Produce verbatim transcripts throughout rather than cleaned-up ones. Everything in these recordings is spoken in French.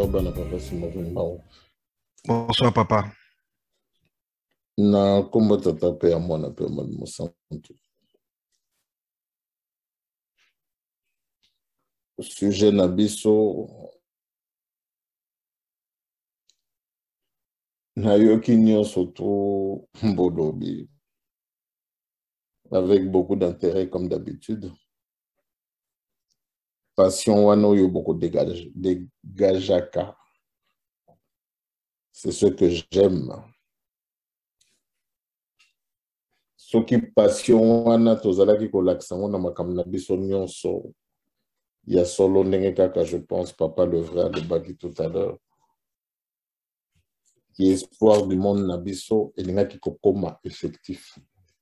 Bonsoir, Bana Papa Simon. Bonsoir, papa. Na kombo tata pe ya mwana pe mwana mosantu. Sujet na biso na yoki nyonso to mbolobi avec beaucoup d'intérêt comme d'habitude. Passion wana oyo boko dégage dégajaka. C'est ce que j'aime. Soki passion wana tozalaki kolakisa na makambo na biso nyonso ya solo ndenge kaka, je pense papa le vrai alobaki tout à l'heure, qui espoir du monde na biso elingaki kokoma effectif.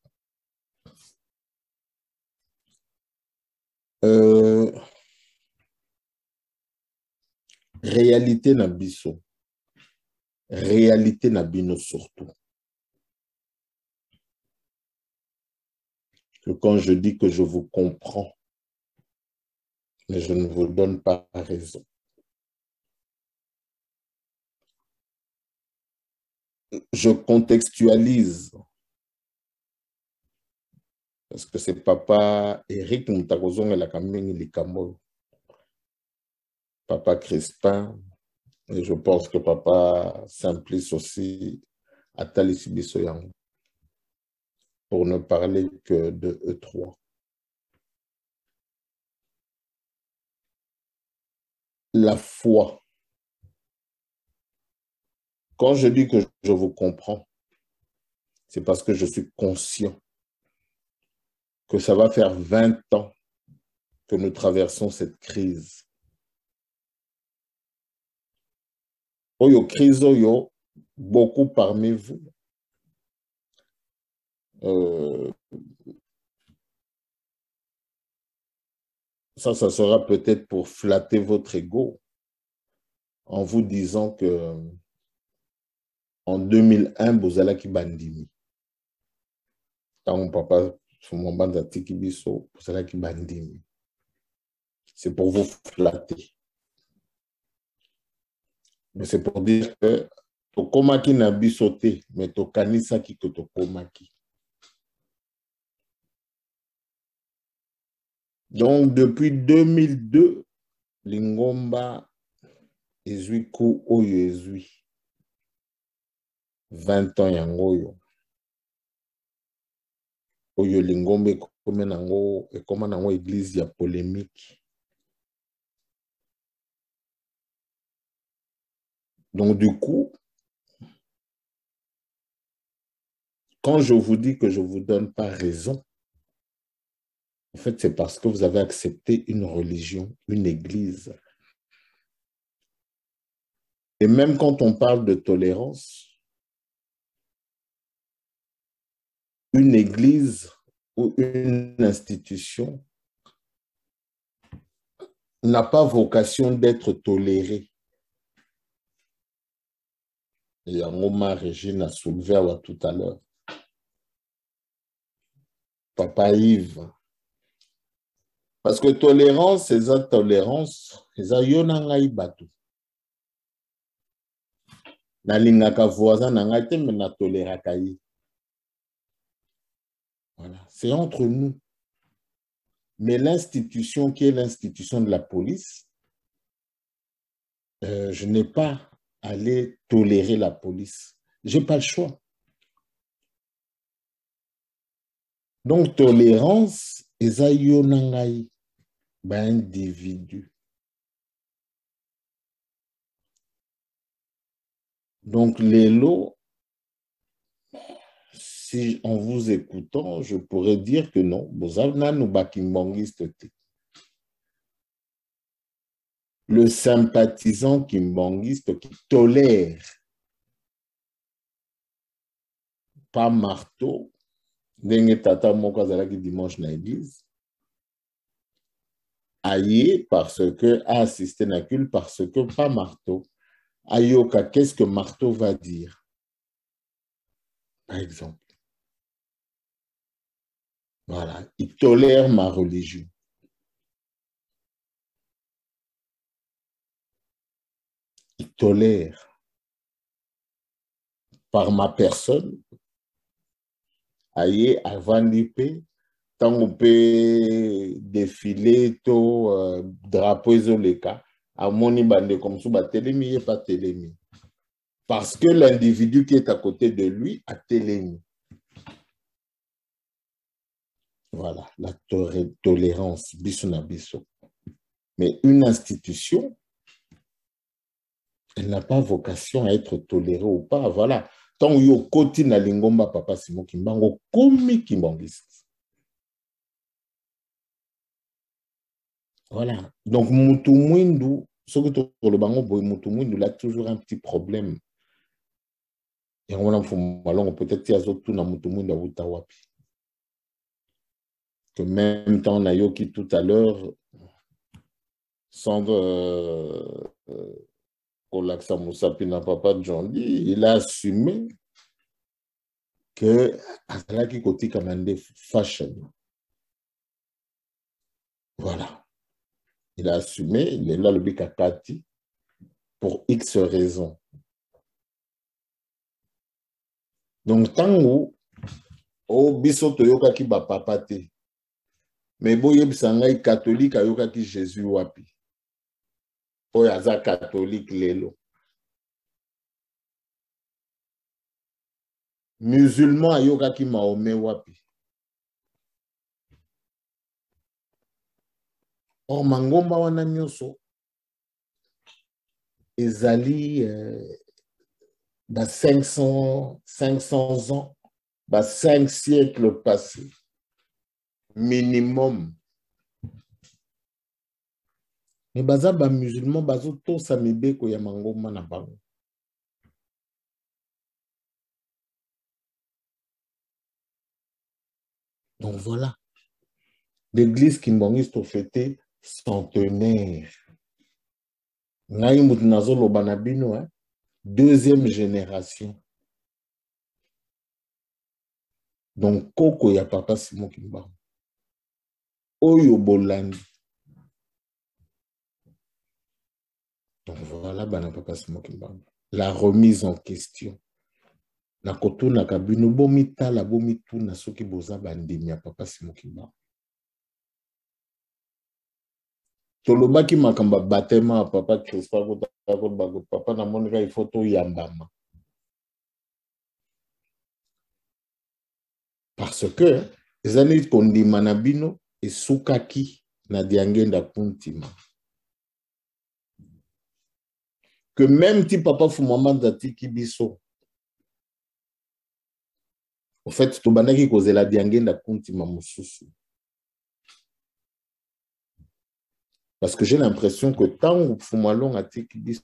Euh, réalité na biso, réalité na bino surtout. Que quand je dis que je vous comprends, mais je ne vous donne pas raison. Je contextualise. Parce que c'est papa Eric Moutakozong et la Kamini Likamo. Papa Crispin. Et je pense que papa Simplice aussi Atali Sibisoyang. Pour ne parler que de eux trois. La foi. Quand je dis que je vous comprends, c'est parce que je suis conscient que ça va faire vingt ans que nous traversons cette crise. Oyo crise oyo, beaucoup parmi vous, euh, ça, ça sera peut-être pour flatter votre ego en vous disant que en deux mille un, Bozalaki Bandimi. Quand mon papa, son moment d'Atiki Biso, Bozalaki Bandimi. C'est pour vous flatter. Mais c'est pour dire que Tokomaki n'a bisoté, mais Tokanisa ki que Tokomaki. Donc, depuis deux mille deux, Lingomba Ezuiku Oyo Ezui. vingt ans yangoyo. Oyo Lingomba ekome nango, ekoma nango église ya polémique. Donc, du coup, quand je vous dis que je ne vous donne pas raison, en fait, c'est parce que vous avez accepté une religion, une église. Et même quand on parle de tolérance, une église ou une institution n'a pas vocation d'être tolérée. Et Angoma Régine a soulevé à tout à l'heure. Papa Yves. Parce que tolérance, c'est ça tolérance, c'est ça yonangai batu. Na lingaka voisin nangate mais na toléraka yi. Voilà, c'est entre nous. Mais l'institution qui est l'institution de la police, euh, je n'ai pas à aller tolérer la police. Je n'ai pas le choix. Donc, tolérance, eza yonangai ba individu. Donc, les lots, si en vous écoutant, je pourrais dire que non. Le sympathisant kimbangiste qui tolère pas marteau, dengue tata moko zalaki dimanche na église, aïe parce que a assisté na culte parce que pas marteau. Ayoka, qu'est-ce que marteau va dire? Par exemple. Voilà, il tolère ma religion. il tolère par ma personne, aïe, avant d'y tant on peut défiler, tout euh, drapeau isolé, à mon ibande comme ça, télémi et pas télémi. Parce que l'individu qui est à côté de lui a télémi. Voilà, la tolérance, biso na biso. Mais une institution, elle n'a pas vocation à être tolérée ou pas. Voilà. Tant yo koti na lingomba papa Simon Kimbangu, komi kimbangiste. Voilà. Donc, Moutou Mwindu, ce que tu le bango boy Moutou Mwindu, il a toujours un petit problème. Et on a peut-être qu'il y a d'autres na Moutou Mwindu à Utawapi. Que même temps, on a yoki tout à l'heure, sans euh, euh, Kolaksa Moussapina Papa John Lee, il a assumé que Azalaki Koti Kamande fashion. Voilà. Il a assumé, il est là le Bikakati pour X raisons. Donc, tant où, au biso toyoka ki ba papa te, mais boye bisangai catholique ayoka ki Jésus wapi. Oyo aza catholique lelo. Musulman ayoka ki Mahomet wapi. Or mangomba wana nyoso ezali euh, dans cinq cents, cinq cents ans, dans cinq siècles passés, minimum. Mais baza ba musulman bazo to sa mibeko ya mangomba na bango. Donc voilà. L'église kimbangiste au fêté centenaire. Ngai mutnazo lobanabino, hein? Deuxième génération. Donc, Koko ya papa Simon Kimbangu. Oyo Bolandi. Donc, voilà, bana papa Simon Kimbangu. La remise en question. Na koto na kabino bomita la bomitu na soki boza bandimi ya papa Simon Kimbangu. Tolobaki makamba batema papa Christophe papa na monika il faut to yambama. Parce que les années qu'on dit manabino et soukaki na diangenda kuntima. Que même si papa Fumama dati kibiso. En fait, to banaki cause la diangenda kuntima mususu. Parce que j'ai l'impression que tant que Fumalong a kibiso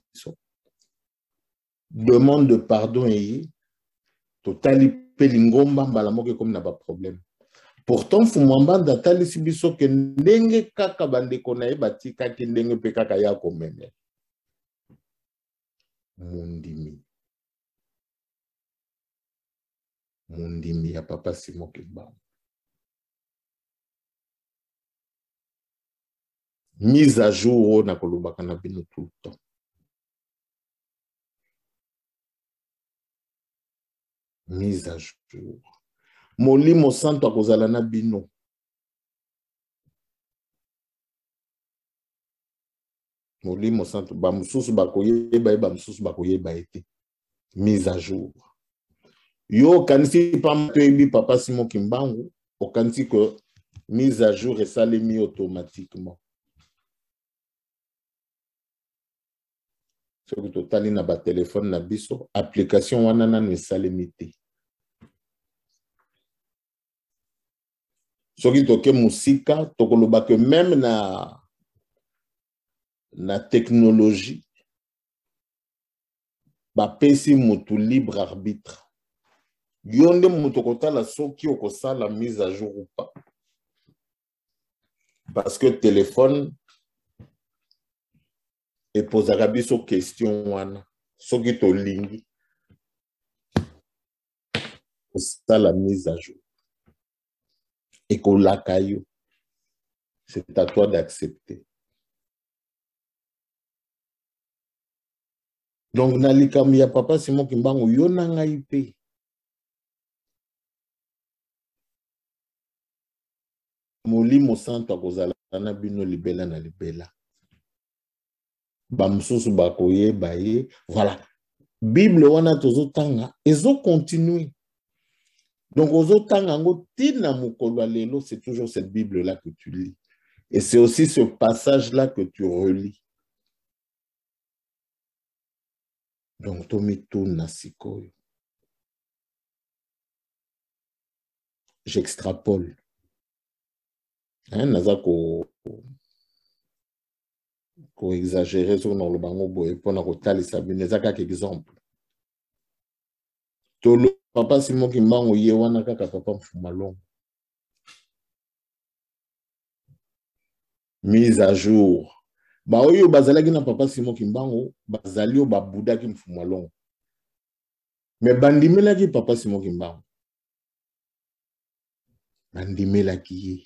demande de pardon et totali pelingomba mbalamoke comme n'a pas de problème. Pourtant, Fumamba datali sibiso ke ndenge kaka bande konae batika ki ndenge pe kaka ya komeme. Mundimi. Mundimi ya papa Simon Kimbangu. Mise à jour na kolobaka na bino tout le temps. Mise à jour. Molimo santo akozala na bino. Molimo santo ba mususu bakoyeba ba mususu bakoyeba ete. Mise à jour. Yo kanisi pampebi papa Simon Kimbangu, o kanisi que mise à jour et ça les mis automatiquement. Ce que totali na ba téléphone na biso, application wana na ne salemité. Ce qui toke musika, tokoloba que même na na technologie, ba pesi mutu libre arbitre. Yonde mutokota la soki okosa la mise à jour ou pas. Parce que téléphone et posera biso question wana soki to lingi osa la mise à jour. Et qu'on la caillou. C'est à toi d'accepter. Donc, na likambo ya papa Simon Kimbangu, yo na ngai pe. Molimo santo akozala na bino libela na libela. Ba mususu bakoye baye. Voilà. Bible wana tozo tanga, ezo continue. Donc, ozo tanga ngo tina mukolo lelo, c'est toujours cette Bible-là que tu lis. Et c'est aussi ce passage-là que tu relis. Donc, tomi tuna sikoyo. J'extrapole. Hein, naza ko ko exagérer sur le bango boye pona ko talisa bineza kaka exemple. Tolo papa Simon Kimbangu ye wana kaka papa Mfumalongo. Mise à jour. Ba oyo bazalaki na papa Simon Kimbangu bazali o babuda ki Mfumalongo. Mais bandimelaki papa Simon Kimbangu. Bandimelaki ye.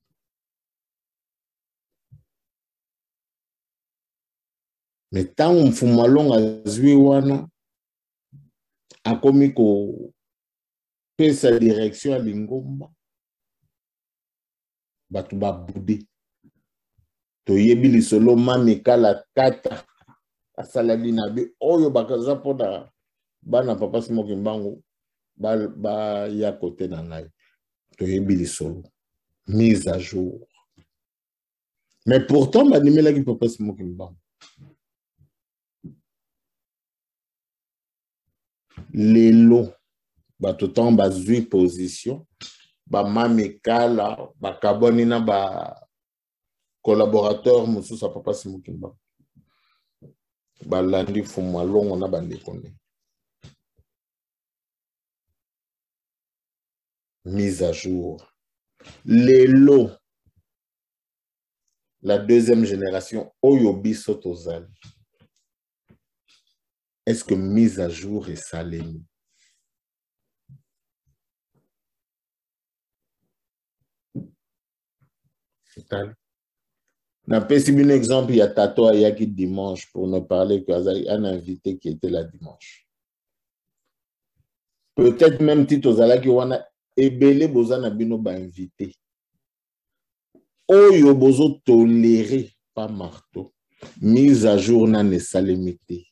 Mais tant Mfumalongo azwi wana akomi ko pesa direction à Lingomba batu ba boudé to yebi lisolo mami kala kata asala linabe oyo bakaza pona bana papa Simon Kimbangu ba ba ya côté na ngai to yebi lisolo mise à jour. Mais pourtant banimela ki papa Simon Kimbangu lelo batotan bazwi position ba mamikala ba kaboni na ba collaborateur mususu papa Simon Kimbangu ba landi Mfumalongo na bandeko ne. Mise à jour. Lelo la deuxième génération oyo biso tozali. Est-ce que mise à jour est salée? N'a pas si un exemple, il y a Tato Ayaki dimanche pour ne parler qu'un invité qui était là dimanche. Peut-être même Tito Zalaki wana ebele bozana bino ba invité. Oyo bozo toléré pas marteau. Mise à jour na ne salemité.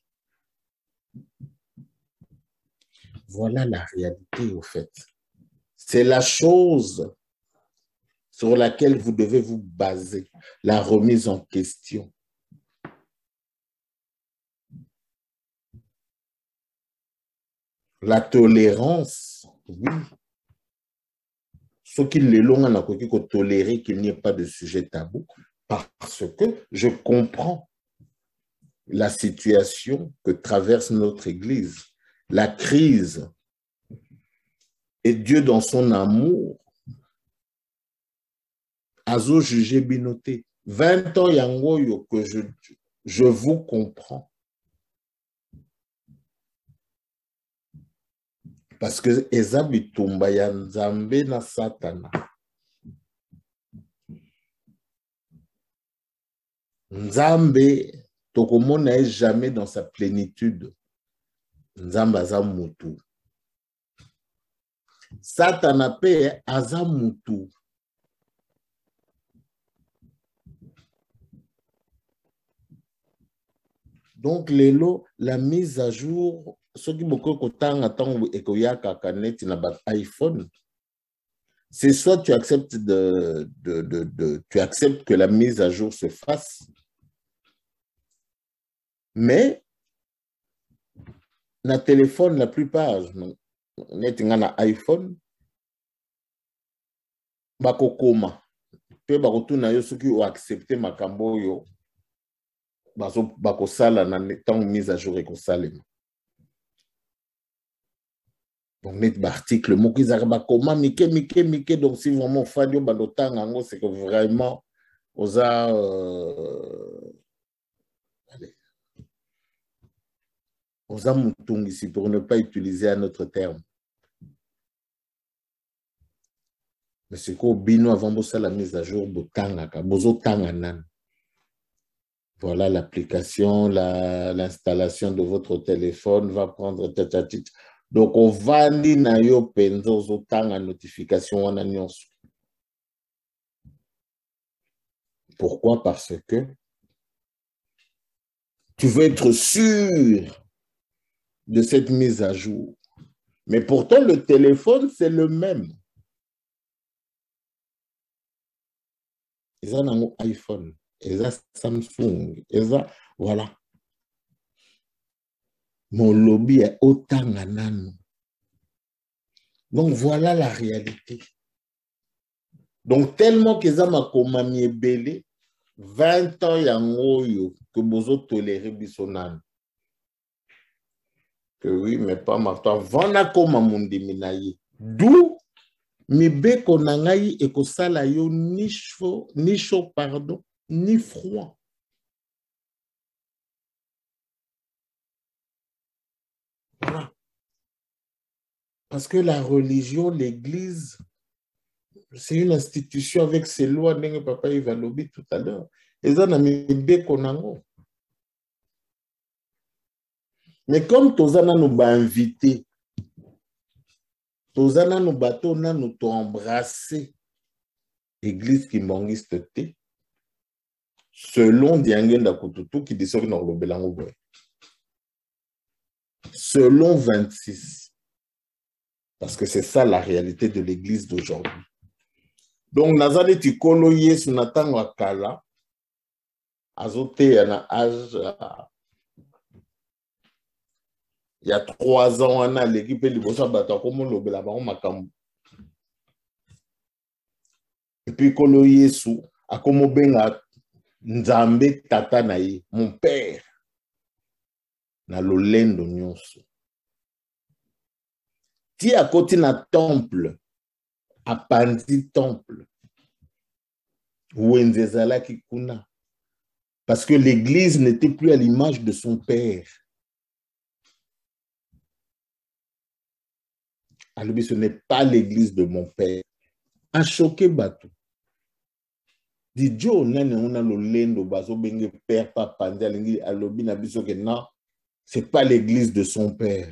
Voilà la réalité au fait. C'est la chose sur laquelle vous devez vous baser, la remise en question. La tolérance, oui. Ce qui les longs n'a qu'à tolérer qu'il n'y ait pas de sujet tabou, parce que je comprends la situation que traverse notre Église, la crise. Et Dieu, dans son amour, azo jugé binoté. vingt ans yangoyo que je, je vous comprends. Parce que ezabitumba ya nzambe na satana. Nzambe tokomona est jamais dans sa plénitude. Nzambe azamutu. Satana pe azamutu. Donc, lelo, la mise à jour, ce qui beaucoup de temps et qu'il y a kakaneti na bat iPhone, c'est soit tu acceptes de, de, de, de, tu acceptes que la mise à jour se fasse, mais na téléphone la plupart, net na iPhone, bako koma, pe bako tuna yo soki ou accepter makambo yo. Bako sala na temps mise à jour et ko salema. Donc net article mo ki zaka ba comment mike mike mike donc si vraiment fadio ba lotanga ngo c'est que vraiment oza euh, allez oza mutungi ici pour ne pas utiliser un autre terme. Mais c'est quoi bino avant bo sala mise à jour botanga ka bozo tanga nan. voilà l'application, l'installation de votre téléphone va prendre tatatit. Donc, on va dire na yo penzo zotanga notification wana nyonso. Pourquoi? Parce que tu veux être sûr de cette mise à jour. Mais pourtant, le téléphone, c'est le même. Ils ont un iPhone, ils ont Samsung, ils ont... Voilà. Mon lobby est autant nanano. Donc, voilà la réalité. Donc, tellement qu'ils ont ma komami belé, vingt ans yangoyo, que bozo toléré bisonan. Que oui, mais pas ma toi. Vana koma mundi minaye. D'où mibeko nangai ekosala yo ni chaud, ni chaud, pardon, ni froid. Voilà. Parce que la religion, l'église, c'est une institution avec ses lois, n'est-ce pas, papa, il va lobby tout à l'heure. Et ça, n'a mibeko nango. Mais comme Tozana nous a invités, Tozana nous bateau, nous t'ont embrassé, église qui mangiste té, selon Diangen Dakututu qui dit que nous avons belango. Selon vingt-six. Parce que c'est ça la réalité de l'église d'aujourd'hui. Donc, Nazale Tikolo Yesu Natang Wakala, Azote yana âge. Il y a trois ans, on a l'équipe de Libosa Bata, comme on l'a dit, et puis, Kolo Yesu, a comme benga Nzambe Tata Naye, mon père, na lolendo nyonso. Ti à côté na temple, à Pandi temple, Wenzezala Kikuna, parce que l'église n'était plus à l'image de son père. Alors, ce n'est pas l'église de mon père. A choqué Batou. Dit Joe, nane on a le lendo, baso benge père, papa, alobi na biso que non, c'est pas l'église de son père.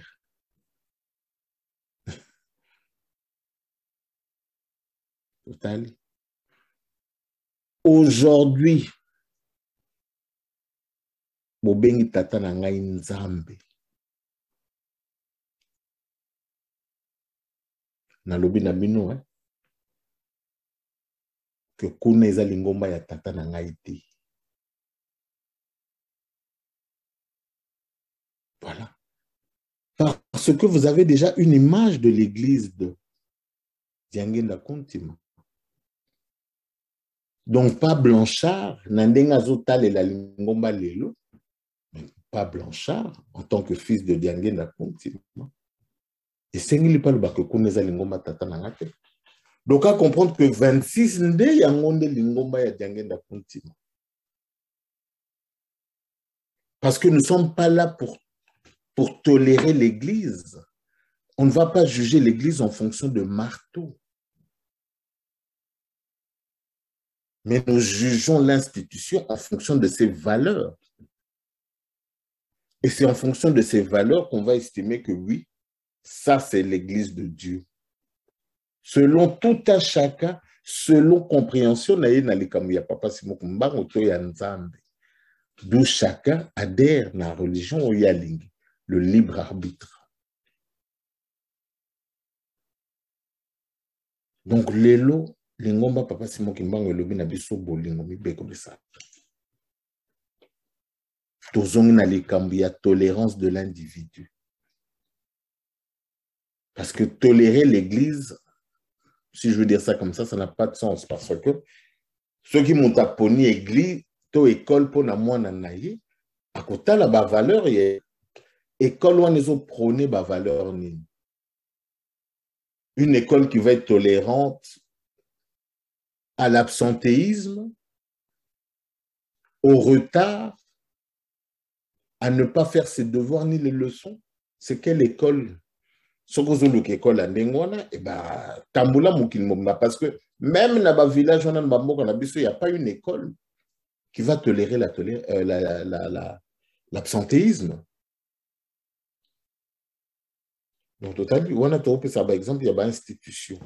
Total. Aujourd'hui, bobengi tata na ngai Nzambe. Na lobi na bino, hein? Que kuna eza lingomba ya tata na ngai te. Voilà. Parce que vous avez déjà une image de l'église de Diangenda Kontima. Donc, pas Blanchard, Nandenga Zotal et la lingomba lelo, mais pas Blanchard en tant que fils de Diangenda Kontima. Et c'est n'est pas le bas que kuna lingomba tata na ngate. Donc, à comprendre que vingt-six nde yangonde lingomba ya Diangenda Kontima. Parce que nous ne sommes pas là pour, pour tolérer l'église. On ne va pas juger l'église en fonction de marteau. Mais nous jugeons l'institution en fonction de ses valeurs. Et c'est en fonction de ces valeurs qu'on va estimer que oui, ça c'est l'église de Dieu. Selon tout un chacun, selon compréhension, d'où chacun adhère à la religion, le libre arbitre. Donc, l'élo, l'ingomba papa Simon Kimbango lobi na biso bolingo mibeko bisa. Tozongi na likambi ya tolérance de l'individu. Parce que tolérer l'église, si je veux dire ça comme ça, ça n'a pas de sens. Parce que ceux qui m'ont apponi église, to école pour na moi nanaye, à côté la ba valeur et école où ils ont prôné ba valeur ni. Une école qui va être tolérante à l'absentéisme, au retard, à ne pas faire ses devoirs ni les leçons. C'est quelle école? Ce que vous école à Nengwana, et bien, Tamboula Moukil Momba, parce que même dans le village, il n'y a pas une école qui va tolérer la tolé euh, la, la, la, l'absentéisme. Donc, total, on a trouvé ça, par exemple, il y a une institution.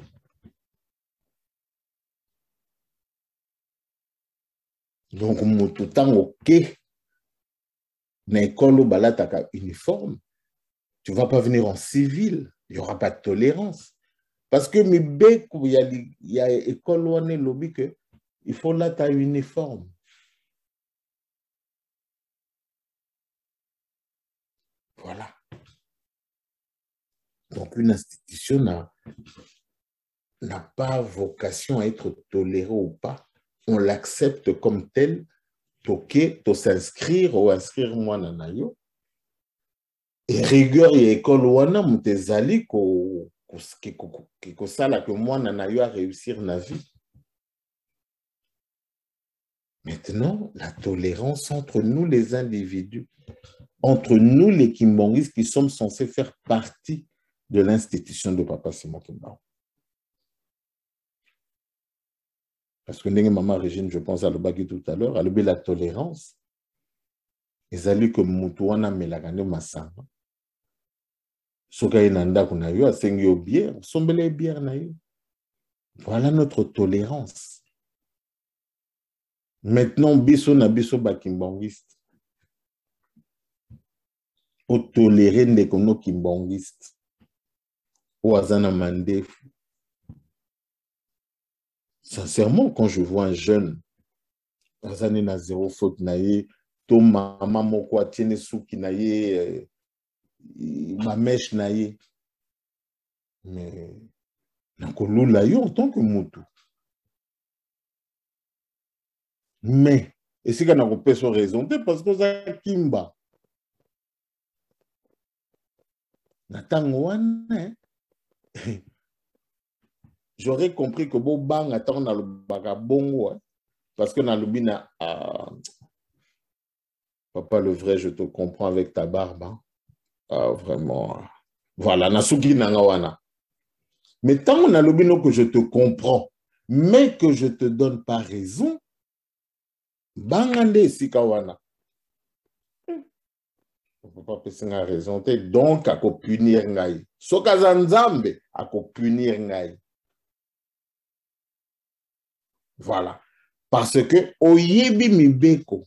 Donc, tout le temps, ok, dans l'école où balataka uniforme, tu ne vas pas venir en civil, il n'y aura pas de tolérance. Parce que il y a il y a école où on est lobby que il faut là ta uniforme. Voilà. Donc, une institution n'a pas vocation à être tolérée ou pas. On l'accepte comme tel, toquer, to s'inscrire ou inscrire moi nanayo. Et rigueur et école wana mutezali ko ko sala que moi nanayo a réussir na vie. Maintenant, la tolérance entre nous les individus, entre nous les Kimbangis qui sommes censés faire partie de l'institution de Papa Simon Kimbangu. Parce que Maman Régine, je pense à l'obagi tout à l'heure, à l'obé la tolérance. Ils ont dit que Moutouana Melagane Massamba. Soka Inanda Kunayo, a Sengyo bière, sombele bière nayo. Voilà notre tolérance. Maintenant, biso na biso bakimbangiste. Pour tolérer les kono kimbangiste. Ou azana mandefu. Sincèrement, quand je vois un jeune, azane na zéro faute naye, to maman moko tiene souki naye, ma mèche naye. Mais, nakolo la yo en tant que moutou. Mais, et c'est qu'on a coupé son raison, parce que ça kimba. J'aurais compris que bon bang attend dans le bagabongo, parce que dans le bina, ah, papa le vrai, je te comprends avec ta barbe. Hein. Ah, vraiment. Voilà, nasuki nangawana. Mais tant on a le bino que je te comprends, mais que je te donne pas raison, bangande sikawana. On ne peut pas passer la raison. Donc, à quoi punir ngai. Sokazanzambe, à quoi punir ngai. Voilà. Parce que, oyebi mibeko.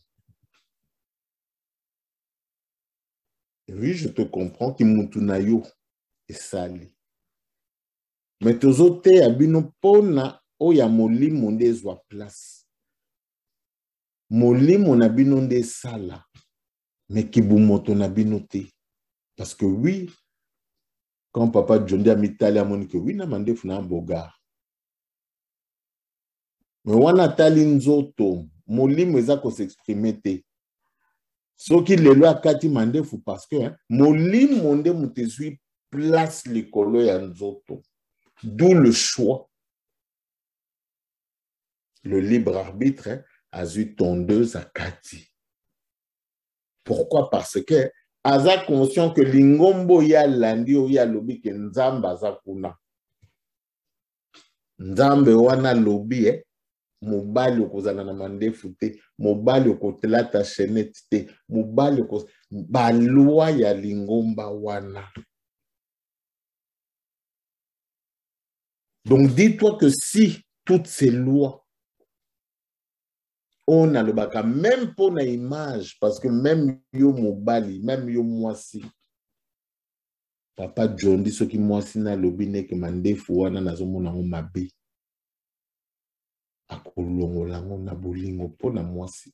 Oui, je te comprends, ki mutunayo et sali. Mais tozote abino pona oya molimo nde zwa place. Molimo na bino nde sala. Mais qui boumoto na binoté. Parce que oui, quand papa John a mis tali à mon que oui, na mande funa bogar. Mais wana tali nzoto, molimo eza ko s'exprimer te. Ce qui le loi kati mande fou parce que hein, molimo nde mutezui place l'écolo ya nzoto. D'où le choix. Le libre arbitre hein, a eu tondeuse à kati. Pourquoi? Parce que aza conscient que lingombo ya landi o ya lobi ke nzamba aza kuna. Nzambe wana lobi eh, mobali okozana na mandefu te, mobali okotelata chenette te, mobali okos ba loi ya lingomba wana. Donc dis-toi que si toutes ces lois on a le baka, même pour une image, parce que même yo mobali, même yo mwasi, papa John dit ce qui mwasi na lobine que mandefu wana na zomo na mabe. Akolongo lango na bolingo po na mwasi.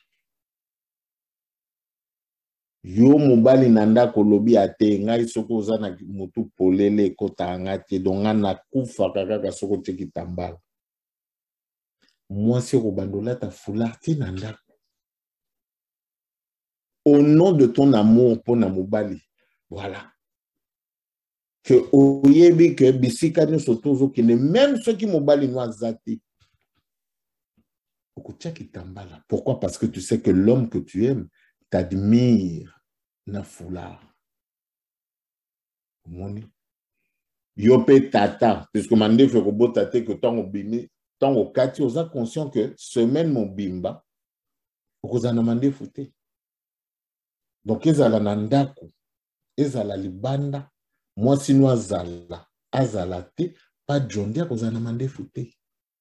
Yo mobali nanda kolobi ate ngai soko oza na mutu polele kota ngate donga na kufa kaka soko teki tambala. Moi, c'est Robandola, ta foularti nanda. Au nom de ton amour pour Namobali. Voilà. Que oyebi que bisika nous sotozo qui ne même ceux qui mobali nous zati. Pourquoi? Parce que tu sais que l'homme que tu aimes t'admire na foulard. Yope tata, puisque mande fait robot tate que tant au bini. Tant au kati, on a conscient que semaine mon bimba, okozana mandefu te. Donc ezala na ndako, ezala libanda, mwasi no azala, azala te, pas jondi akozana mandefu te.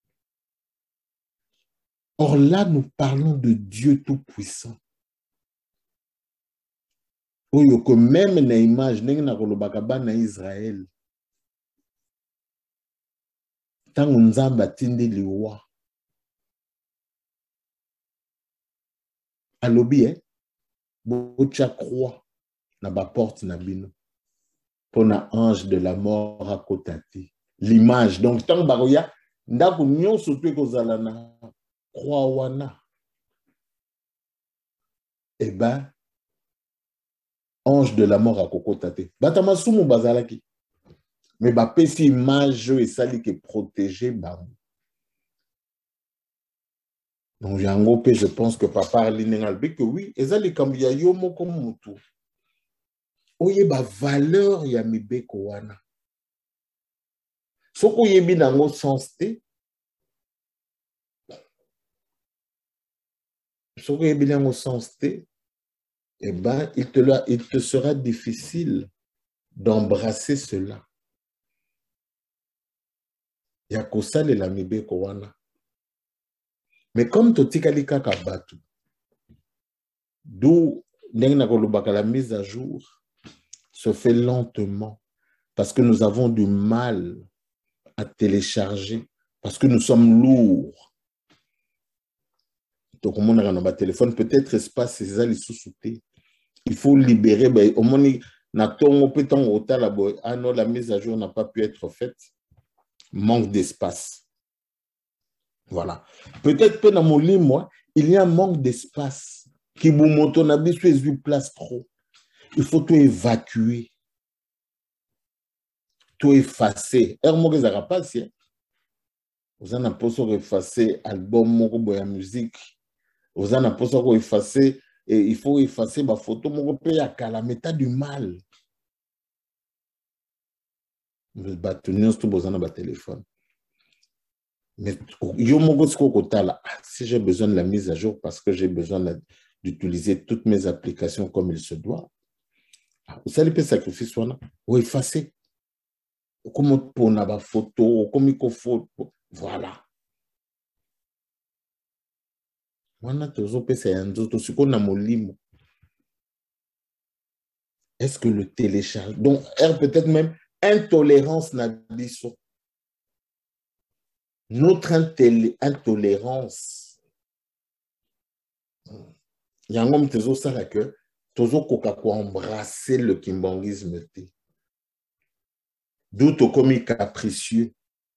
Or là, nous parlons de Dieu Tout-Puissant. Oyo que même na image, ndenge na kolobaka bana Israël, tango Nzambe atindi liwa, alobi, eh, bocha croix na ba porte na bino, pona ange de la mort à côté. L'image, donc tango baroya, ndako nyonso to ekozala na croix wana, eh ben, ange de la mort à kokotate. Batama sumu bazalaki. Mais ba pesi image et sali que protéger bango. Donc yango pe je pense que papa alinengalbe que oui, ezali kambiya yo moko mutu. Oye ba valeur ya mibeko wana. Soko yebi nango sens te. Soko yebi nango sens te. Eh ben, il te, il te sera difficile d'embrasser cela. Yakosale la mibeko wana. Mais comme totikali kaka batu, d'où la mise à jour se fait lentement parce que nous avons du mal à télécharger, parce que nous sommes lourds. Donc, on a un téléphone, peut-être espace, c'est ça les sous-soutés. Il faut libérer, ben, au moins, ah non, la mise à jour n'a pas pu être faite. Manque d'espace. Voilà. Peut-être que dans mon lit, moi, il y a un manque d'espace. Qui vous montre, on a besoin de place trop. Il faut tout évacuer. Tout effacer. Er mo que pas si. Vous en avez pas effacer album moko boya musique. Vous en avez pas effacer et il faut effacer ma photo moko pe ya kala mais du mal. Vous battez tout besoin de téléphone. Mais si j'ai besoin de la mise à jour parce que j'ai besoin d'utiliser toutes mes applications comme il se doit, vous allez payer sacrifice, ou effacer. Comme pour une photo, comme il faut. Voilà. Est-ce que le télécharge, donc peut-être même intolérance n'a pas. Notre intolérance, il y a un homme qui a que tozo koka ko embrasser le kimbongisme. D'où to komi capricieux.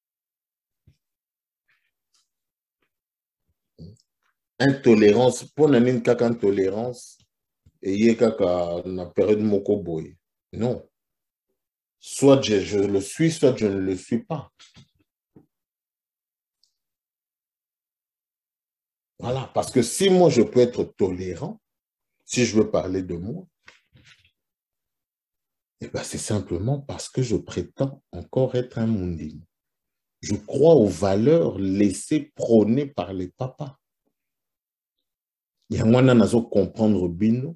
Intolérance, pour n'anin kaka intolérance, et yé kaka na période moko boy. Non. Soit je, je le suis, soit je ne le suis pas. Voilà, parce que si moi je peux être tolérant, si je veux parler de moi, eh ben c'est simplement parce que je prétends encore être un mundine. Je crois aux valeurs laissées prôner par les papas. Il y a un nazo comprendre bino.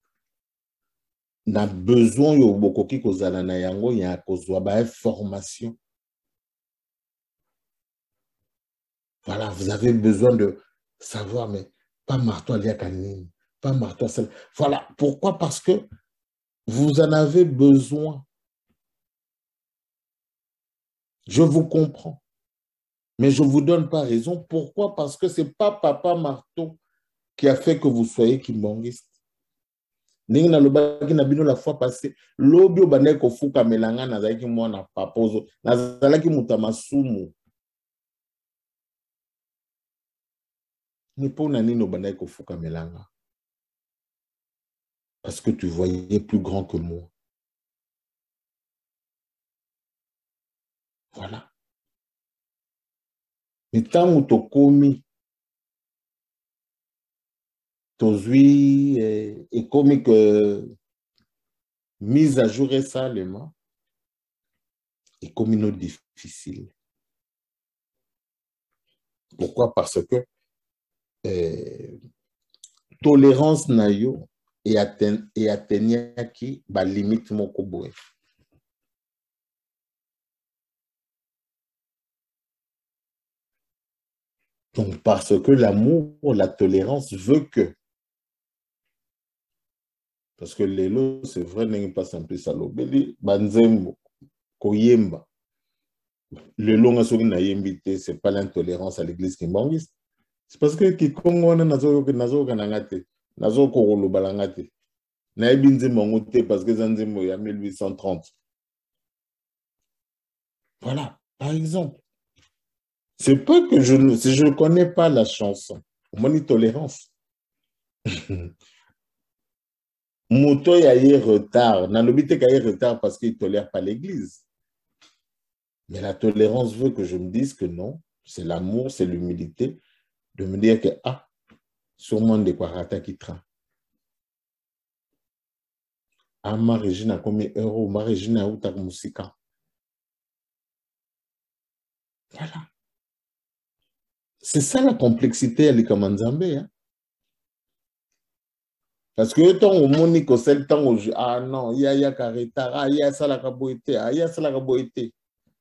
Na besoin yo bokoki kozala na yango ya kozwa ba formation. Voilà, vous avez besoin de savoir, mais pas marteau à canine, pas marteau à celle. Voilà, pourquoi? Parce que vous en avez besoin. Je vous comprends. Mais je ne vous donne pas raison. Pourquoi? Parce que ce n'est pas papa marteau qui a fait que vous soyez kimbongiste. Ningi na lobaki na bino la fois passée, lobi obane ko fuka melanga na zaki mwana papozo, na zalaki mutamasumu. Ni pour nani no bane ko fuka melanga. Parce que tu voyais plus grand que moi. Voilà. Mais tant où tu commis, tozui et comme que mise à jour récemment, et comme une difficile. Pourquoi? Parce que euh, tolérance na yo et atten et atteignaki ba limite moko boye. Donc parce que l'amour, la tolérance veut que, parce que l'élo c'est vrai n'est pas simple ça l'obéli banzembo koyemba le long à ce qu'on a invité c'est pas l'intolérance à l'église kimbangiste. C'est parce que kikongo wana nazo nazo kanangate nazo korolo balangate na ebinze mongote parce que zanzembo ya mille huit cent trente. Voilà, par exemple. C'est pas que je ne si je connais pas la chanson, mon tolérance. Moto y a eu retard, n'a l'obité qu'il y a eu retard parce qu'il tolère pas l'église. Mais la tolérance veut que je me dise que non, c'est l'amour, c'est l'humilité, de me dire que ah, sûrement des quarata qui traînent. Ah, ma régine a combien d'euros, ma régine a où ta musique. Voilà. C'est ça la complexité à l'Ikamanzambe. Hein? Parce que tant au monique, c'est le temps où je... Ah non, il y a, y a carita, ah, il y a ça la caboité, ah, il y a ça la caboité.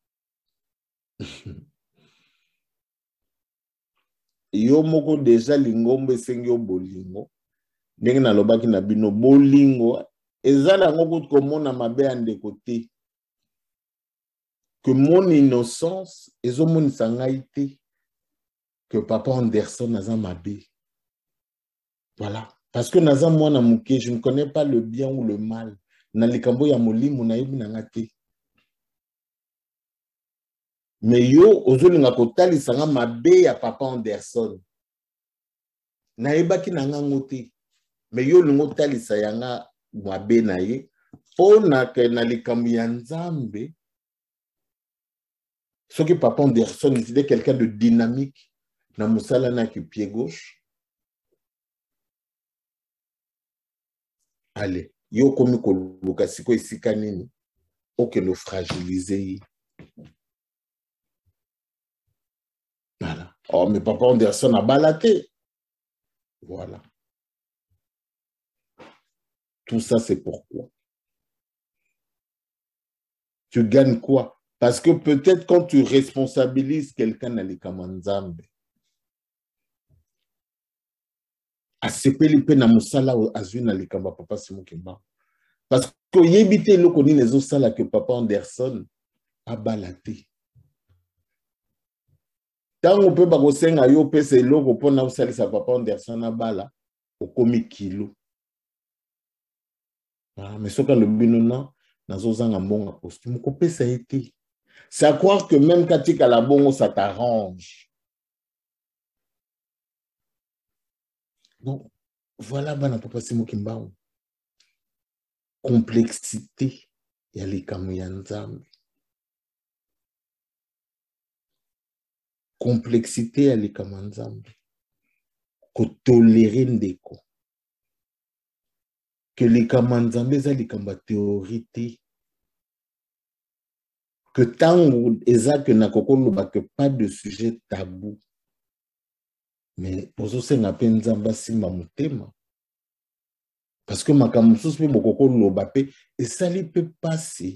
Yo moko déjà lingombe sengyo bolingo. Ndenge na lobaki na bino bolingo. Ezala ngoko komona mabe ande côté. Que mon innocence, ezo moni sangaite. Que papa Anderson naza mabe. Voilà. Parce que naza mwana muke, je ne connais pas le bien ou le mal. Na likambo ya molimo na yebi na ngate. Mais yo, ozolinga kotali sanga mabe ya papa Anderson. Na yebaki na ngangote. Mais yo lingo tali sa yanga mabe na ye. Po na ke na likambo ya Nzambe. Ce que papa Anderson était quelqu'un de dynamique. Na musala na ki pied gauche. Allez, yo komi koluka siko esika nini oke lo fragiliser. Voilà. Oh, mais papa Anderson a balaté. Voilà. Tout ça, c'est pourquoi. Tu gagnes quoi? Parce que peut-être quand tu responsabilises quelqu'un dans les Kamanzambe, à ce que les peines à Moussala ou à Zuna les Kamba papa Simokimba. Parce que yébité le connu les autres salles que papa Anderson a balaté. Tant on peut bagoser à yo pese logo pour na usali sa papa Anderson a bala au komi kilo. Ah, mais ce que le binona nazozanga mbonga costume ko pesa été. C'est à croire que même katika la bongo ça t'arrange. Donc voilà bana papa Simokimba. Complexité ya likamu ya Nzambe. Complexité ya likamu ya Nzambe. Ko tolérer ndeko. Que likamu ya Nzambe za likamu ya théorité. Que tango eza que na kokolo ba que pas de sujet tabou. Mais ozo senga pe Nzamba simba mutema. Parce que makambo susu pe bokokolo ba pe et ça lui peut passer.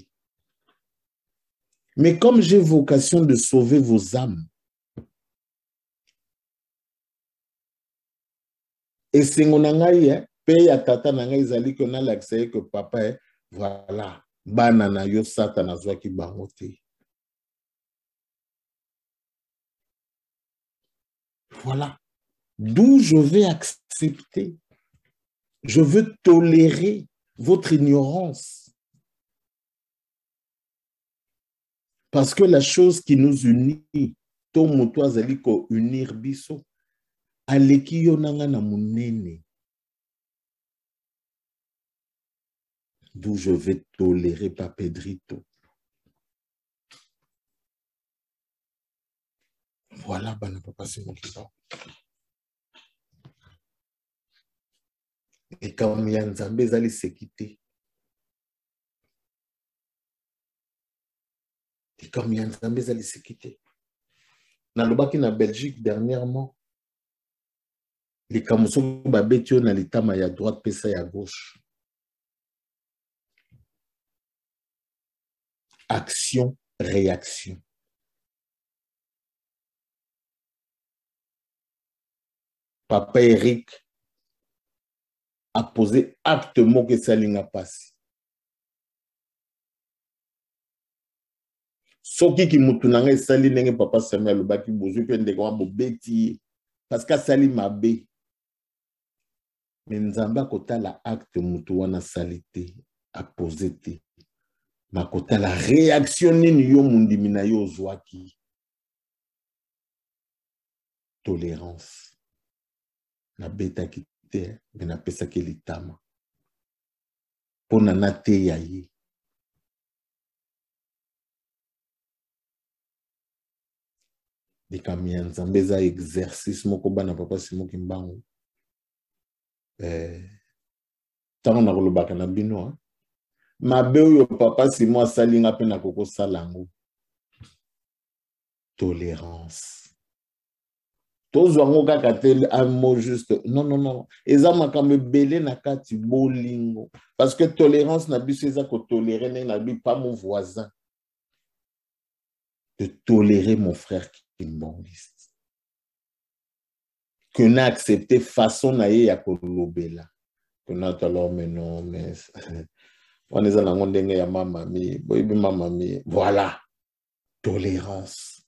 Mais comme j'ai vocation de sauver vos âmes, et c'est mon angaï, paye à tata nangaï zali que na l'accès que papa est, voilà, banana yo satana zwa ki bangote. Voilà. D'où je vais accepter, je veux tolérer votre ignorance. Parce que la chose qui nous unit, to moto zali ko unir biso, aleki yo nanga na munene. D'où je vais tolérer Papedrito. Voilà, bah, ne peut pas se montrer. Et comme il y a un Nzambe, ils allaient se quitter. Et comme il y a un Nzambe, ils allaient se quitter. Dans le bac, en Belgique, dernièrement, Les kamoso babetio na litama ya droite pesa ya gauche. Action, réaction. Papa Eric a posé acte mot que ça linga passe. Soki ki mutunanga sali nenge papa Samuel Lubaki bozu pe ndeko bo beti parce que sali mabe. Mais nzamba kota la acte mutu wana salite a posé te. Ma kota la réaction nini yo mundimi na yo zwaki. Tolérance. Na beta kite, mais na pesa ke litama. Pona na te yayi. Di kamia nzambe za exercice moko bana papa Simo Kimbangu. Eh, tango na kolobaka na bino. Mabe oyo papa Simo asalinga pe na koko salango. Tolérance. Tozwango kaka te un mot juste. Non, non, non. Eza makambe belé na kati bolingo. Parce que tolérance na biso eza ko tolérer na bi pas mon voisin. De tolérer mon frère Kimbangiste. Que n'a accepté façon na ye ya kolobela. Que n'a alors mais non mais on est en ndenge ya mama mi, boyibi mama mi. Voilà. Tolérance.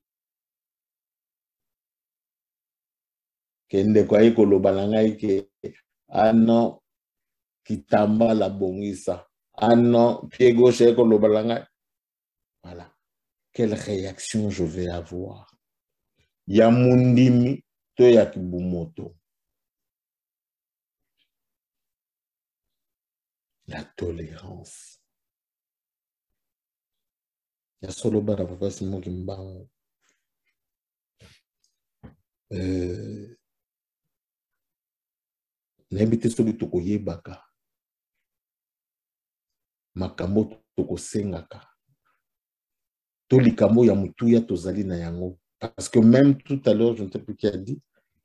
Kende kwa iko lobalanga ike ano kitamba la bongisa ano pied gauche iko lobalanga. Voilà. Quelle réaction je vais avoir? Ya mundimi to ya kibumoto. La tolérance. Ya solo bara papa Simo Kimbangu. Euh N'habite soki toko yebaka. Makambo toko sengaka. To likambo ya mutuya tozali na yango. Parce que même tout à l'heure, je ne sais plus qui a dit,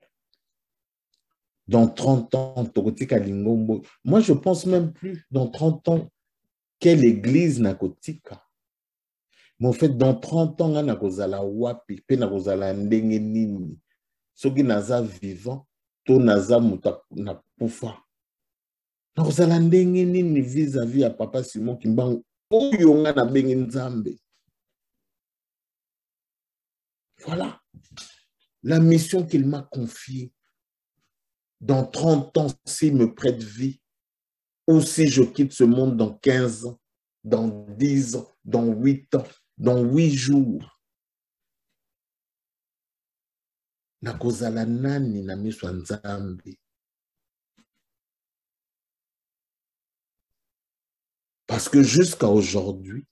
dans trente ans, toko tika lingombo. Moi, je pense même plus, dans trente ans, quelle église na kotika. Mais en fait, dans trente ans, na kozala wapi, pe na kozala ndenge nini. Soki naza vivant, to naza muta na pufa. Na kozala ndenge nini vis-à-vis à papa Simo Kimbangu. Oyo nga na bengi nzambe. Voilà la mission qu'il m'a confiée. Dans trente ans, s'il me prête vie, ou si je quitte ce monde dans quinze ans, dans dix ans, dans huit ans, dans huit jours. Na kozala nani na miso nzambe. Parce que jusqu'à aujourd'hui,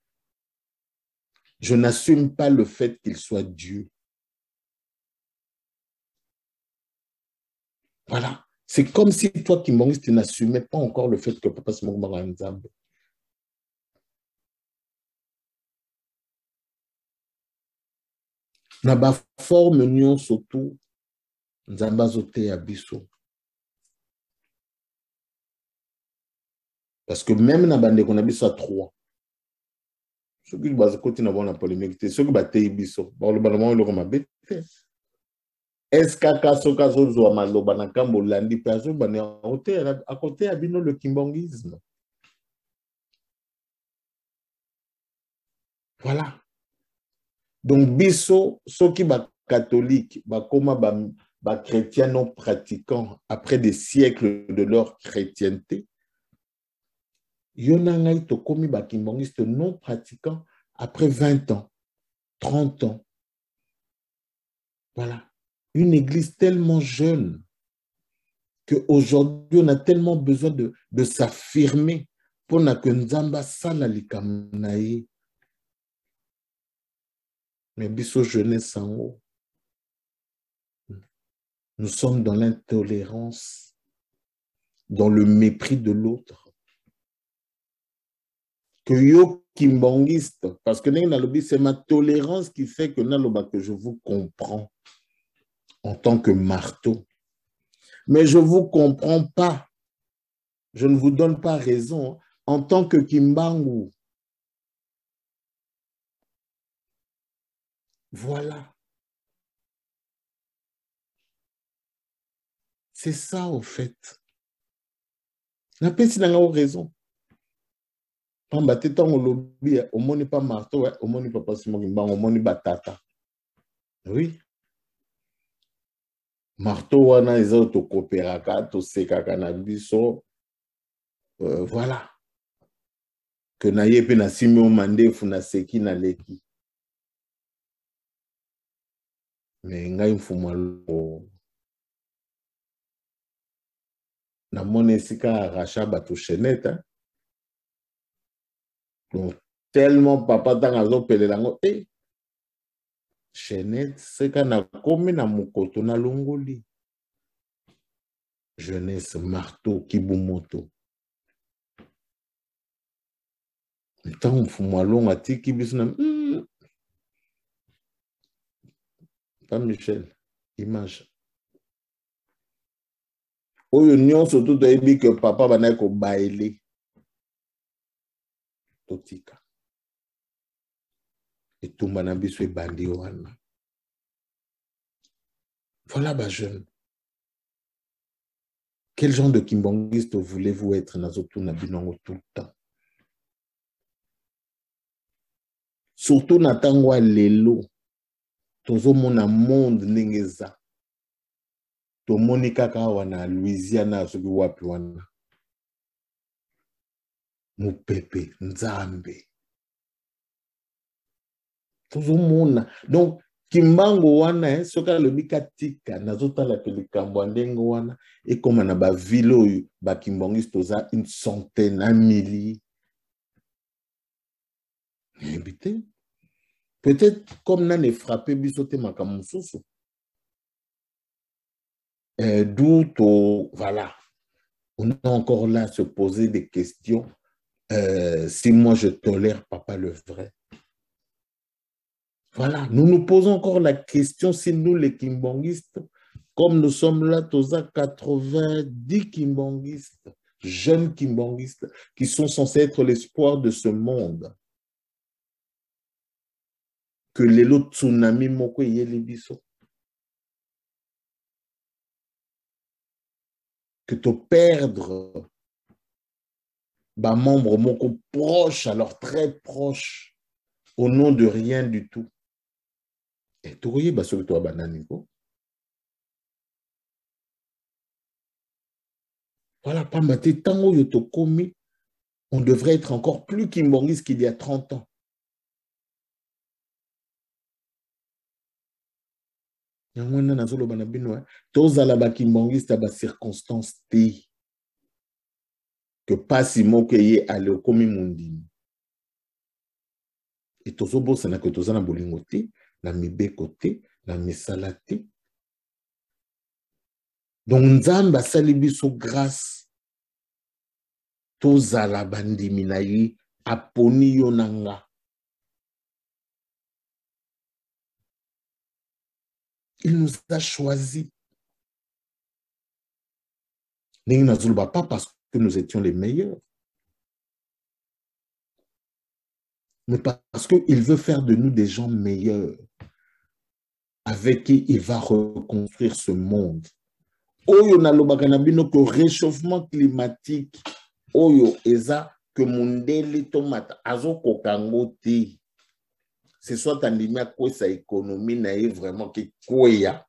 je n'assume pas le fait qu'il soit Dieu. Voilà. C'est comme si toi, Kimbangiste, tu n'assumais pas encore le fait que papa Simo Kimbangu est Nzambe. Na ba forme nyon surtout Nzamba zote abiso. Parce que même na bande qu'on a biso à trois. Ceux qui basent côté na bonne polémique, ceux qui battent biso, ba le balama le koma bete. Est-ce qu'à soka zozo amaloba na kambo landi paso bane à côté abino le kimbangisme. Voilà. Donc biso ceux qui ba catholique, ba koma ba ba chrétiens non pratiquants après des siècles de leur chrétienté. Yonangai to komi ba kimbangiste non pratiquants après vingt ans, trente ans. Voilà. Une église tellement jeune qu'aujourd'hui, on a tellement besoin de, de s'affirmer pour que Nzamba sala likamnaye. Mais biso jeunesse en haut. Nous sommes dans l'intolérance, dans le mépris de l'autre. Que yo kimbangiste, parce que c'est ma tolérance qui fait que, que je vous comprends en tant que marteau. Mais je ne vous comprends pas. Je ne vous donne pas raison en tant que Kimbangu. Voilà. C'est ça, au fait. La personne n'a pas raison. On ne peut pas marteau, on ne peut pas se moquer, on ne peut pas tata. Oui. Marteau, on a les autres coopéraka, tout ce cannabis. Voilà. Que naye pe na simi o mande funa seki na leki. Mais ngai mfuma lo. Na mone sika racha bato chenette. Donc, tellement papa tangazo pele lango. Eh, chenette, c'est quand na komi na mukoto na longoli. Jeunesse, marteau, kibumoto. Tant mfuma longa tiki bisna. Hmm. Pas Michel, image. Oyo nyonso tout ebi que papa bana ko baile. Totika. Et tout manabiso e bandi wana. Voilà ba jeune. Quel genre de kimbangiste voulez-vous être nazotu na binongo tout le temps? Surtout na tangwa lelo. Tozo mona monde ningeza. To monika ka wana Louisiana soki wapi wana. Mupepe, nzambe. Tozo mona. Donc, Kimbangu wana, eh, soka lobika tika, nazota la pelikambo ndengo wana, et comme na ba vilo yu, ba kimbangiste toza une centaine, un millier. Invité. Peut-être comme nan est frappé bisote makamususu. Euh, D'où, voilà, on est encore là à se poser des questions. Euh, si moi je tolère papa le vrai. Voilà, nous nous posons encore la question si nous les kimbanguistes, comme nous sommes là, tous à quatre-vingt-dix kimbanguistes, jeunes kimbanguistes, qui sont censés être l'espoir de ce monde, que les lots tsunami moko yeli biso. Que tu perdre bah, membre moko proche, alors très proche, au nom de rien du tout. Et tu vois, bah, sur toi, bananico. Voilà, pas maté, tant où tu commis, on devrait être encore plus kimbangiste qu'il y a trente ans. Yangwana na zolo banabino, tous à la bakimbangiste à ba circonstance T. Que pas si mo que yé allé au commis mundini. Et tous au beau, ça n'a que tous na bolingoté, na mibe côté, na misalate. Donc, Nzamba salibiso grâce. Tous à la bandimi na yi, aponi yonanga. Il nous a choisis. Pas parce que nous étions les meilleurs, mais parce qu'il veut faire de nous des gens meilleurs, avec qui il va reconstruire ce monde. Oyo na lobakanabino que réchauffement climatique, oyo eza que mondele tomata azo kokangoti. C'est soit andimia quoi sa économie na est vraiment que quoi.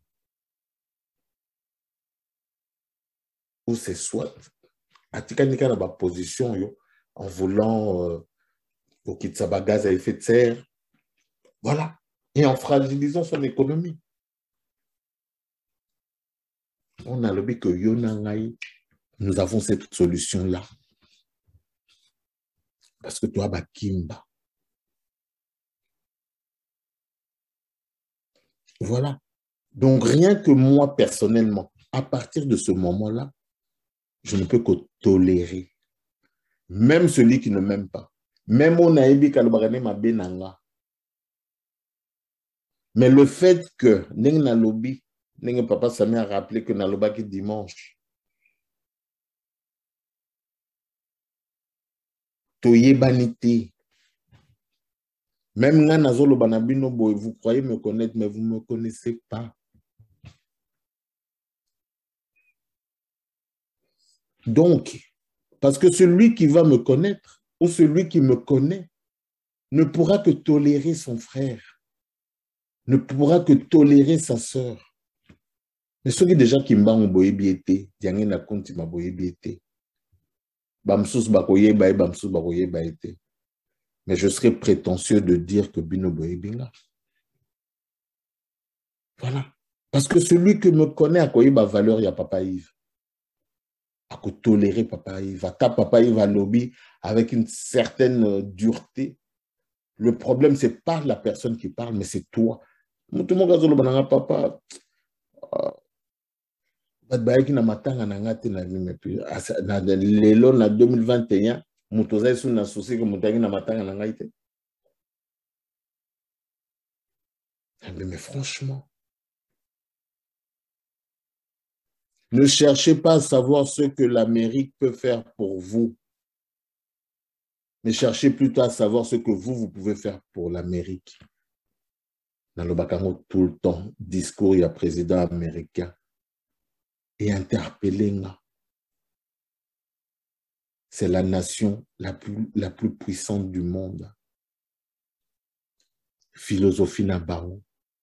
Ou c'est soit atikanika na ba position yo en voulant euh, au kitsaba gaz à effet de serre, voilà, et en fragilisant son économie. On a le but que Yonangaï, nous avons cette solution là, parce que toi bakimba, voilà. Donc rien que moi personnellement, à partir de ce moment là, je ne peux que tolérer. Même celui qui ne m'aime pas. Même mon aïbi kalobagane ma benanga. Mais le fait que Nengna Lobi, N'est-ce papa Sami a rappelé que nalobaki dimanche. Toye banité. Même nga nazolo banabino boy, vous croyez me connaître, mais vous ne me connaissez pas. Donc, parce que celui qui va me connaître, ou celui qui me connaît, ne pourra que tolérer son frère, ne pourra que tolérer sa sœur. Mais ceux qui déjà qui m'ont boye biété, diangé na konti ma boye biété. Bamsous bakoye bae, bamsous bakoye baete. Mais je serais prétentieux de dire que bino boye binga. Voilà. Parce que celui qui me connaît a quoi ba valeur, il y a Papa Yves. A quoi tolérer Papa Yves. A ta Papa Yves à lobby avec une certaine dureté. Le problème, ce n'est pas la personne qui parle, mais c'est toi. Tout le monde a dit, papa, badbaiki na matanga na ngati na mime puis na lelo na deux mille vingt et un mutoza isu na souci que mutangi na matanga na ngaite. Mais franchement, ne cherchez pas à savoir ce que l'Amérique peut faire pour vous. Mais cherchez plutôt à savoir ce que vous, vous pouvez faire pour l'Amérique. Dans le Bakango, tout le temps, discours, il y a président américain. Et interpeller. C'est la nation la plus, la plus puissante du monde. Philosophie Nabarou.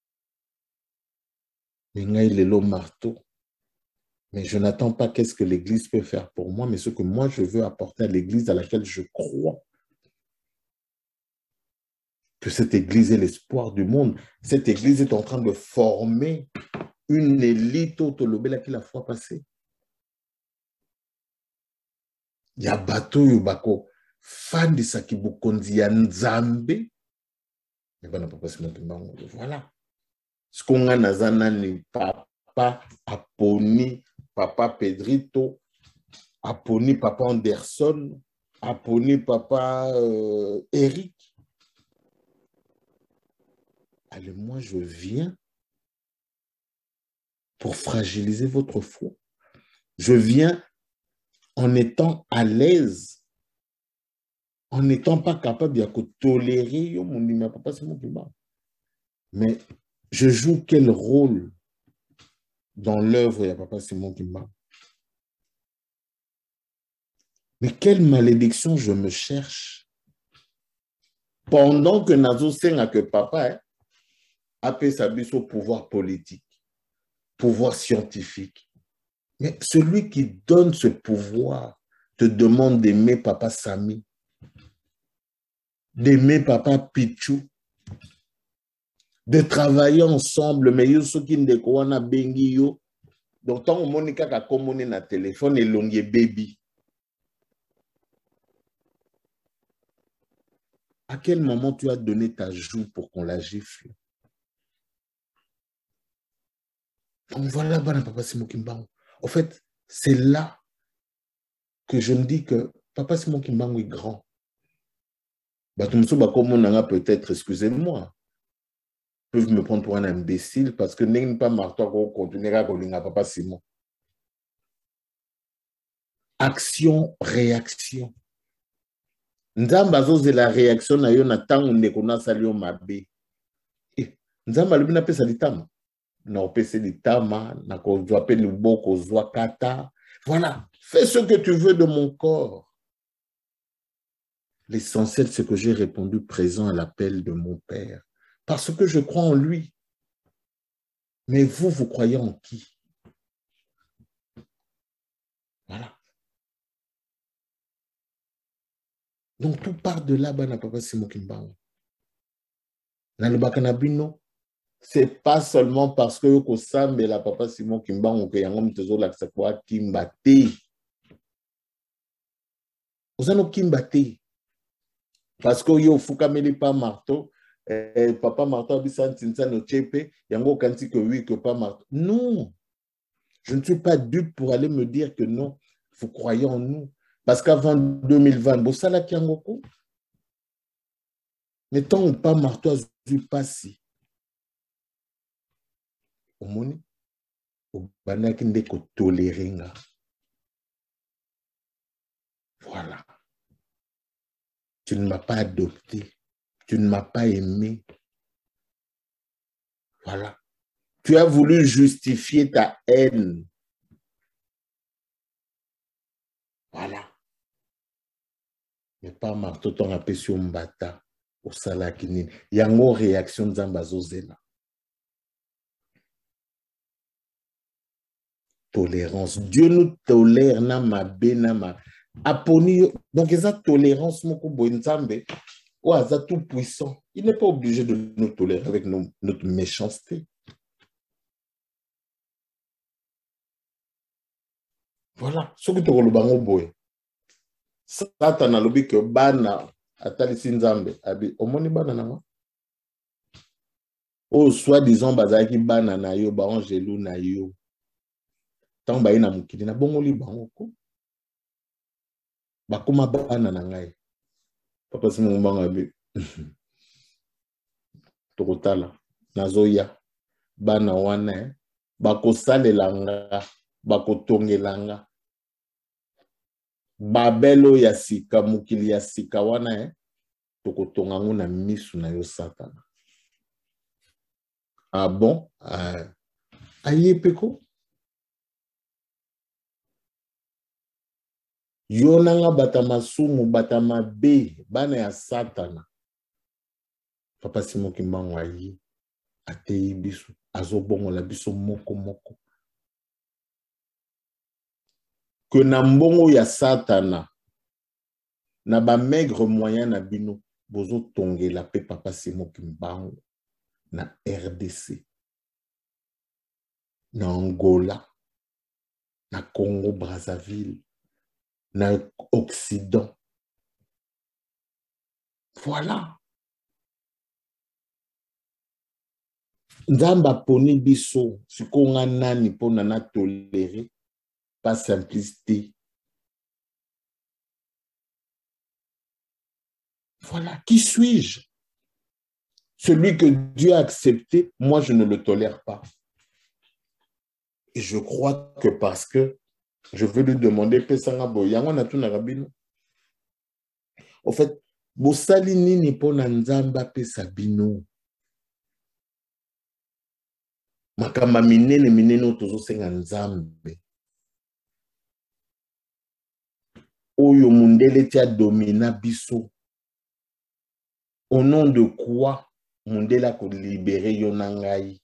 Mais il est le marteau. Mais je n'attends pas qu'est-ce que l'Église peut faire pour moi, mais ce que moi je veux apporter à l'Église à laquelle je crois. Que cette Église est l'espoir du monde. Cette Église est en train de former une élite autolobela qui la fois passée. Il y a bateau yobako fan de Sakibukondi ya Nzambe. Mais bon, papa c'est mon voilà. Ce qu'on a nazana ni papa Aponi, papa Pedrito, Aponi papa Anderson, Aponi papa euh, Eric. Allez, moi je viens pour fragiliser votre foi. Je viens en étant à l'aise, en n'étant pas capable de tolérer, yo, mon numéro, papa, c'est mon piment. Mais je joue quel rôle dans l'œuvre, ya papa, c'est mon piment. Mais quelle malédiction je me cherche. Pendant que Nazo Senga que papa hein, a fait sa bise au pouvoir politique, pouvoir scientifique. Mais celui qui donne ce pouvoir te demande d'aimer papa Sami, d'aimer papa Pichou, de travailler ensemble, mais yo so ki ndeko wana bengi yo. Donc tant Monica ka komone na téléphone et longue baby. À quel moment tu as donné ta joue pour qu'on la gifle? Donc voilà, papa Simon Kimbangu. En fait, c'est là que je me dis que papa Simon Kimbangu est grand. Peut-être, excusez-moi, peuvent me prendre pour un imbécile parce que n'est pas marteau qu'on continuera à papa Simon. Action, réaction. Nzamba zoze la réaction na yo na tango ndekona salio mabe. Nzamba lubi na pesa litama. Na opese litama, na kozwa pe luboko zwa kata. Voilà, fais ce que tu veux de mon corps. L'essentiel, c'est que j'ai répondu présent à l'appel de mon Père. Parce que je crois en lui. Mais vous, vous croyez en qui? Voilà. Donc, tout part de là, bana papa Simon Kimbangu. Dans le Bakanabino, c'est pas seulement parce que Kosambe la papa Simon Kimbangu que Yangom Tezo l'Aksakwa Kimbate. Vous avez Kimbate. Parce que yo Foukameli pas marteau, eh, papa marteau abisan tinsa no chepe, yango kanti que oui que pas marteau. Non, je ne suis pas dupe pour aller me dire que non, vous croyez en nous. Parce qu'avant deux mille vingt, bon ça là qui angoko. Mais tant on pas marteau du passé. Au monde. obandaki nde kotolérer nga. Voilà. Tu ne m'as pas adopté. Tu ne m'as pas aimé. Voilà. Tu as voulu justifier ta haine. Voilà. Mais pas marteau ton appel sur mbata au salakini. Yango réaction nzamba zozela. Tolérance. Dieu nous tolère na ma bena ma aponi. Donc il y a tolérance moko boinzambe. Ou aza tout puissant. Il n'est pas obligé de nous tolérer avec nos, notre méchanceté. Voilà. Ce que tu as le boy. Satan a lobi que bana atali sinzambe abi omoni bana na o soi-disant bazaki bana na yo ba angelou na yo tant ba ina mukili na bongoli bango ko bakoma bana na ngai papa simu mbanga bi tokotala nazoya bana wana bakosalelanga bakotongelanga babelo ya sika mukili ya sika wana eh tokotonga ngo na misu na yo Satana. Ah bon? Ah, aye peko? Yo nanga batama sumu batama be bana ya Satana. Papa Simon Kimbangu ayi atei biso azobongo la biso moko moko. Que na mbongo ya Satana na ba maigre moyen na bino bozo tongela pe Papa Simon Kimbangu na R D C na Angola na Congo Brazzaville na Occident. Voilà. Nzamba poni biso sikonga nani pona na tolérer pas simplicité. Voilà, qui suis-je? Celui que Dieu a accepté, moi je ne le tolère pas. Et je crois que parce que je veux lui demander, au fait, bosali nini pona nzamba pe sabino. Makamba minene minene tozo senga nzambe. Oyo mundele tia domina biso. Au nom de quoi mundela ko libérer yonangai?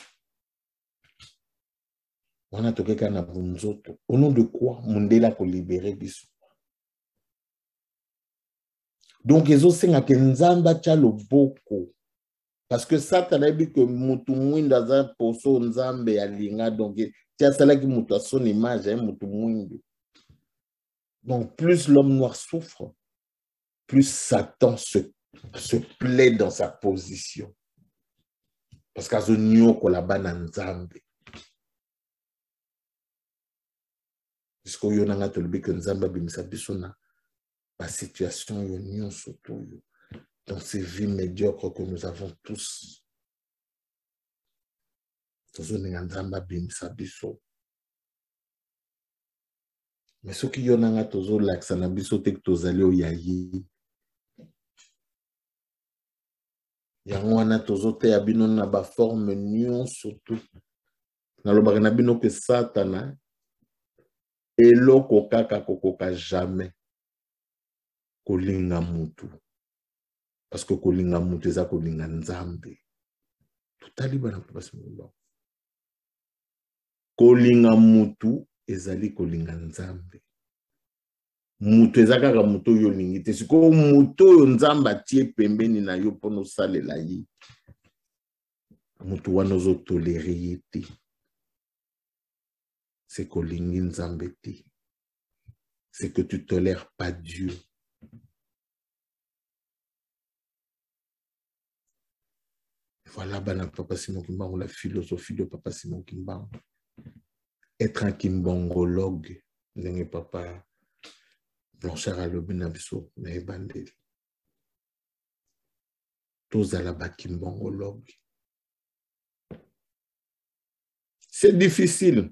Wana tokeka na bunzoto. Au nom de quoi mundela ko libérer biso? Donc ezo senga ke nzamba tia loboko. Parce que Satan a dit que mutu mwinda za poso nzambe ya linga, donc tia sala ki mutu a son image, hein, mutu mwinda. Donc plus l'homme noir souffre, plus Satan se, se plaît dans sa position. Parce qu'à ce niveau qu'on la banne nzambe. Puisque yo nanga tolbi que nzamba bimisa bisona la situation yo nyon surtout dans ces vies médiocres que nous avons tous. Tozo nzamba bimisa biso. Mais ce qui y en a tozo laksana biso tek tozali o yayi. Yango wana tozo te abino na ba forme nyon surtout. Na lo bagana bino que Satana eloko kaka kokoka jamais kolinga mutu. Parce que kolinga mutu eza kolinga nzambe. Tutali bana pasi mbo. Kolinga mutu ezali kolinga nzambe. Mutu ezakaka mutu yo lingite. Siko mutu yo nzamba tie pembeni na yo pono sale la yi. Mutu wana zo tolérer te. C'est kolingi nzambe te. C'est que tu tolères pas Dieu. Voilà bana Papa Simon Kimbangu, la philosophie de Papa Simon Kimbangu. Être un kimbongologue, n'est papa Blanchard à l'obinabiso, mais bandeli. Tous à la bas kimbongologue. C'est difficile.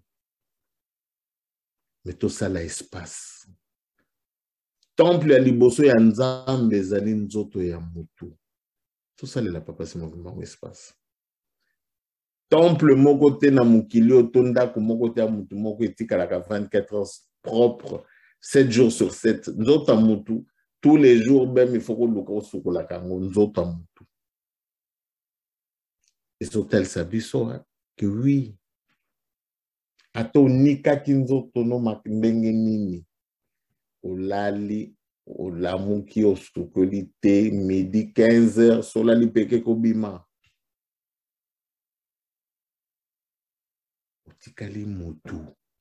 Mais tout ça, l'espace. Temple ya liboso ya nzambe ezali nzoto ya mutu. Tout ça, le papa, c'est mon espace. Temple moko te na mukili otonda ko moko te mutu moko etikalaka vingt-quatre heures propre, sept jours sur sept. Nzoto mutu, tous les jours même il faut que luka osukola kango nzoto mutu. Et sur tel sabiso que oui. Ato nika kinzoto no makindenge nini. Olali, olamuki osukoli te midi quinze heures solali peke kobima. Otikali mutu.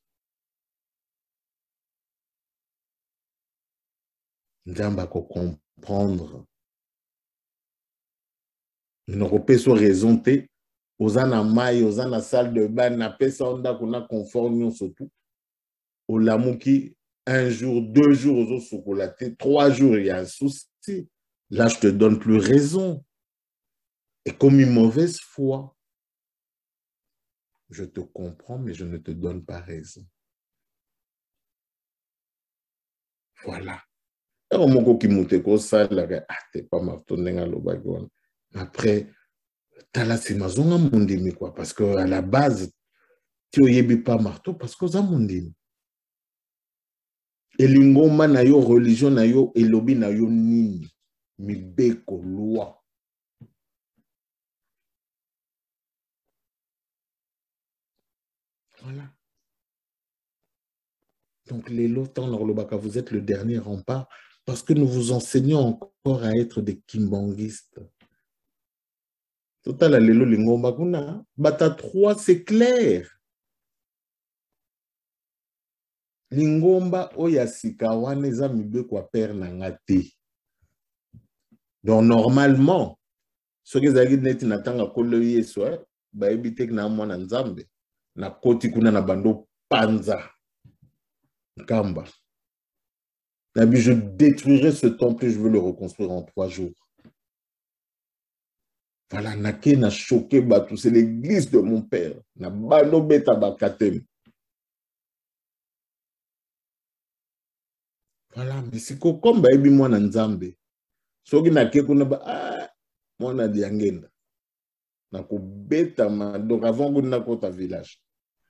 Nzamba ko comprendre. Nous peso raison te. Ozana mai, ozana salle de bain, na pesa onda kuna confort nyon surtout. Olamuki un jour, deux jours aux chocolatés, trois jours il y a un souci. Là je te donne plus raison. Et comme une mauvaise foi, je te comprends mais je ne te donne pas raison. Voilà. Après, tala c'est mazonga mundimi quoi parce que à la base tu oyebi pas marteau parce que za mundimi. Elingoma na yo religion na yo elobi na yo nini mibeko loi. Voilà. Donc les lotans Lobaka, vous êtes le dernier rempart parce que nous vous enseignons encore à être des kimbanguistes. Total lelo lingomba kuna bata trois c'est clair. Lingomba oya sika wana eza mibeko a père na ngati. Donc normalement ce que zagi neti natanga kolo yeso ba ebite na mwana nzambe na koti kuna na bando panza kamba. Je détruirai ce temple et je veux le reconstruire en trois jours. Voilà, nake na choqué batou, c'est l'église de mon père. Na bano beta bakatem. Voilà, mais c'est comme ba ebi mwana nzambe. Soki nake kuna ba ah mwana diangenda. Na ko beta ma donc avant que na kota village.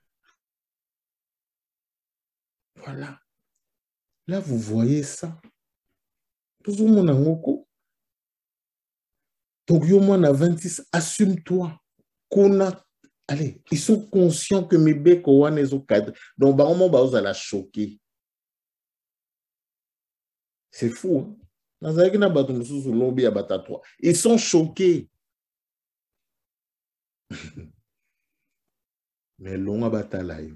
Voilà. Là vous voyez ça. Tout le monde en ngoko. Donc, yo mwana vingt-six, assume-toi. Kuna, allez, ils sont conscients que mes beko wane zo cadre. Donc, bah, on va la choquer. C'est fou. Hein? Ils sont choqués. Mais l'on a bataille.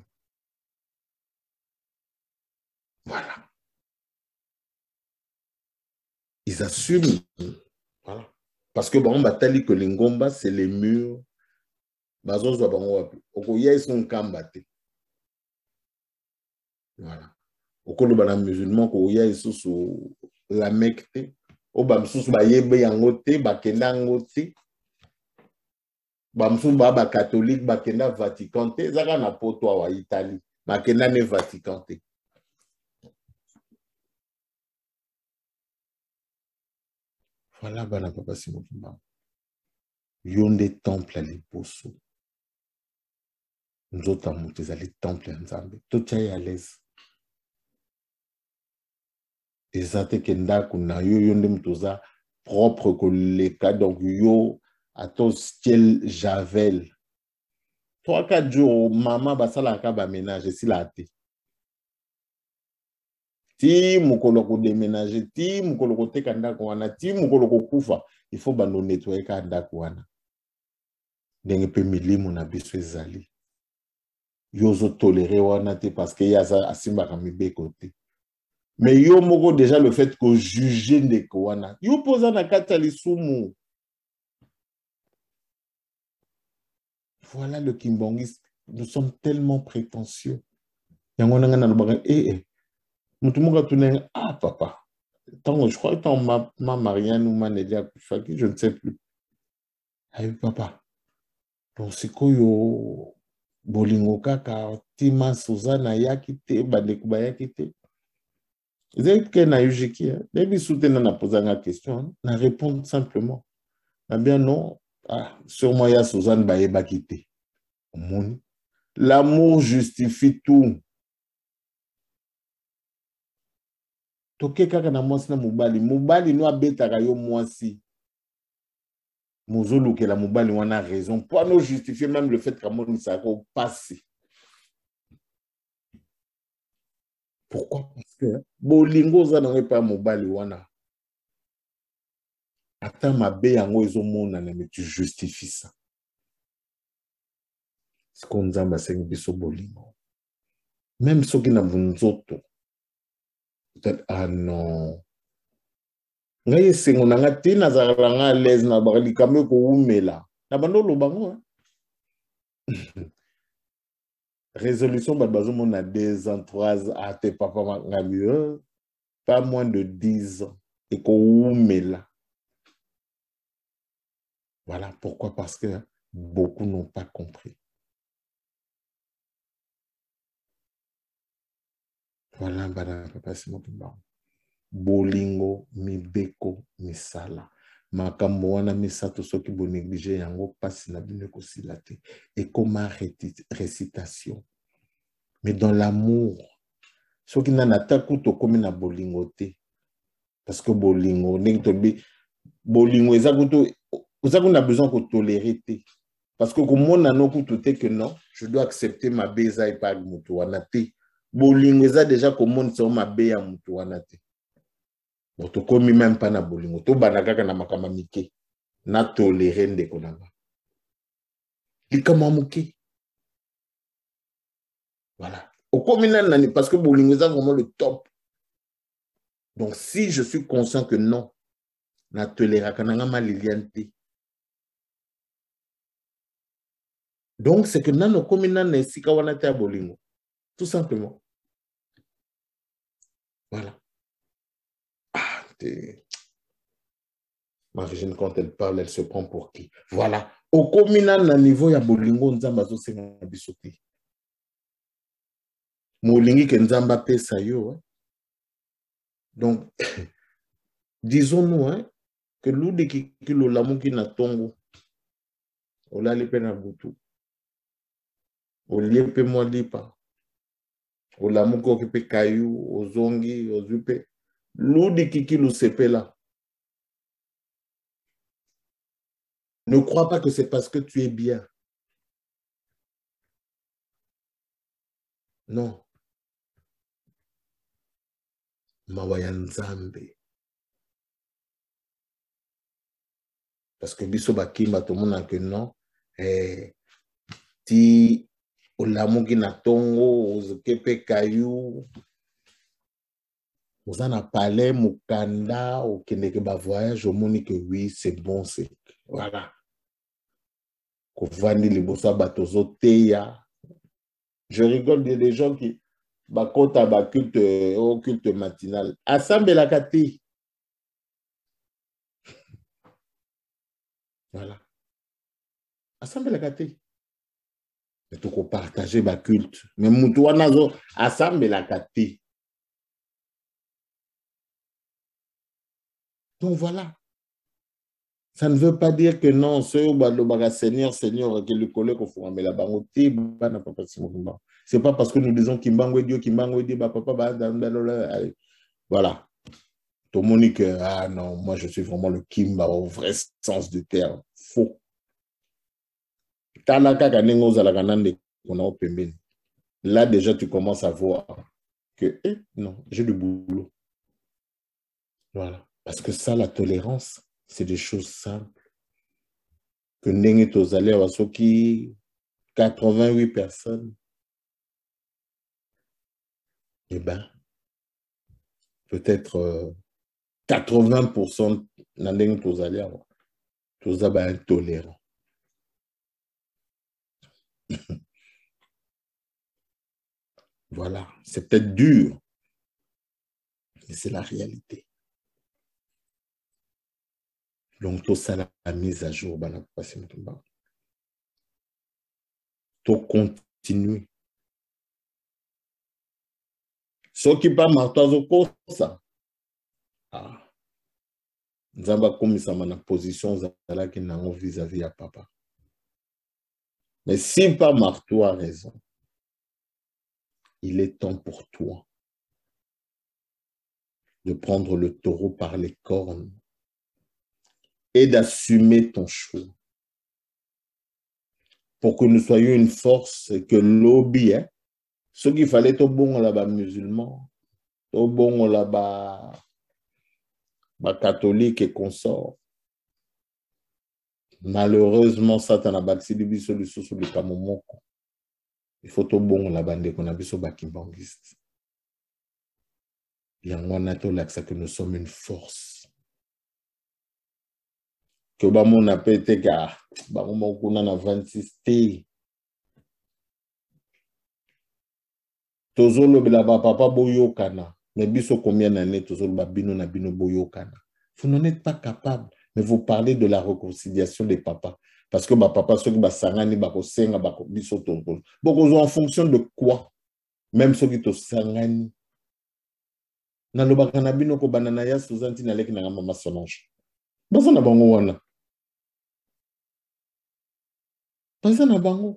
Voilà. Ils assument. Voilà. Parce que bon, bataille que l'ingomba, c'est les murs. Bazos va bango okoya son kambate. Voilà. Okolo bana musulman ko ya isusu la mekte. O ba msusu ba yebe yangote ba kenda ngote. Ba msusu ba ba catholique ba kenda Vatican te zaka na poto wa Italie. Ba kenda ne Vatican te. Voilà, bana papa Simon. Yonde temple à l'époso. Nous autres, nous avons les temples en Zambie. Tout est à l'aise. Et ça, c'est que nous avons propre que les cas. Donc, yo, à ton style Javel. Trois, quatre jours, maman, bah, ça, la caba ménage, c'est la thé. Ti mukoloko déménager ti mukoloko te kanda kwana ti mukoloko kufa il faut bando nettoyer kanda kwana ndenge pe milimo na biso ezali yozo tolérer wana te parce que yaza asimba ka mibeko te mais yo moko déjà le fait que juger ndeko wana yo poza na kata lisumu. Voilà le kimbangiste, nous sommes tellement prétentieux yango nanga na lobaka eh eh ah papa, tant, je crois que tant ma, ma Marianne ou ma Nélia, je ne sais plus. Ah oui papa, donc c'est quoi yo bolingo kaka tima Suzana yakite bandeko bayakite. Vous êtes que na yujiki, debi soutena na posanga question, na répondre simplement. Na bien non, ah, sur moi ya Suzanne baye bakite. L'amour justifie tout. Toke kaka na mwasi na mubali, mubali no abetaka yo mwasi. Mozolo que la mobile on a raison pour nous justifier même le fait qu'Amon ça passe. Pourquoi? Parce que bolingo ça n'aurait pas mobile wana. Attends ma bé yango ezo mona mais tu justifies ça. C'est qu'on nous a massé biso bolingo. Même ceux qui n'a vunzoto. Peut-être ah non. Ngaye sengo na ngati na zaranga à l'aise na bali kamé ko umela. Na bando lo bango. Résolution babazo mon a deux ans, trois ans, à tes papa mieux, pas moins de dix ans. Et ko umela. Voilà pourquoi, parce que beaucoup n'ont pas compris. Voilà, bana papa c'est mon papa. Bolingo, mibeko, misala. Makambo wana misato soki bo négliger yango pasi na bino ko silate. Et comme récitation. Mais dans l'amour, soki na nataku to komi na bolingo te. Parce que bolingo, bolingo ezakuto, on a besoin de tolérer te. Parce que comme on a non te que non, je dois accepter ma beza et pas mutu wana te. Bolingo eza déjà comme on sait ma beya mutu wana te. Bon, to komi même pas na bolingo, to banaka na makama mike, na toléré ndeko nanga. Likama muke. Voilà. Au communal nani, parce que bolingo eza vraiment le top. Donc si je suis conscient que non, na toléré kananga ma liliante. Donc c'est que nano communal na esika wana te bolingo. Tout simplement. Voilà. Marine, quand elle parle, elle se prend pour qui? Voilà. Au communal, na niveau ya bolingo, nzamba zo senga bisote. Molingi ke nzamba pesa yo. Donc, disons-nous hein, que l'oude qui kilo l'amour qui na tongo, ola lipe na butu, olipe moi lipa, olamu ko kipe kayu, ozongi, ozupe. L'oude qui kilo sepela. Ne crois pas que c'est parce que tu es bien. Non. Mawayan Zambe. Parce que biso bakimba tout le monde que non. Eh, ti olamuki na tongo, ozukepe kayu. Vous en a parlé, Mukanda, au Québec, bah voyage, au monde que oui, c'est bon, c'est voilà. Kovani libosa batozo teya. Je rigole des gens qui bah quand à bah culte au culte matinal. Assemble la kati. Voilà. Assemble la kati. Mais tout qu'on partager bah culte. Mais moutou nazo assemble la kati. Donc voilà. Ça ne veut pas dire que non, Seigneur, Seigneur, que le collègue au fond, mais la bangoté, c'est pas parce que nous disons Kimbango Dieu, Kimbango Dieu, papa, voilà. Tout le monde dit que, ah non, moi je suis vraiment le Kimba au vrai sens du terme. Faux. Là déjà tu commences à voir que, eh, non, j'ai du boulot. Voilà. Parce que ça, la tolérance, c'est des choses simples. Que Nengi Tozale Wasoki, quatre-vingt-huit personnes. Eh bien, peut-être euh, quatre-vingts pour cent Nengi Tozale Tozaba intolérant. Voilà, c'est peut-être dur, mais c'est la réalité. Donc, tout ça, la mise à jour, tout compte continuer. Ce qui pas marteau ça. Ah. Nzamba comme ça na position zala qui n'a vis-à-vis à papa. Mais si pas marteau a raison, il est temps pour toi de prendre le taureau par les cornes et d'assumer ton choix. Pour que nous soyons une force et que l'obi, hein, ce qu'il fallait au bon là-bas musulman, au bon là-bas catholique et consort. Malheureusement, Satan a bâti des solutions sur le camomoko. Il faut au bon là-bas qu'on a vu sur Bakimbangiste. Il y a un que nous sommes une force. Que bamon a pété car bamon kuna na vingt-six T. Tozolo bilaba papa boyo kana. Mais biso combien d'années tozolo babino na bino boyo kana. Vous n'en êtes pas capable, mais vous parlez de la réconciliation des papas. Parce que ma papa ceux qui ba sangani ba ko senga ba ko biso tozolo. Beaucoup en fonction de quoi? Même ceux qui to sangani. Na loba kana bino ko banana ya suzanti na leki na mama Solange. Basa na bango wana. Basa na bango.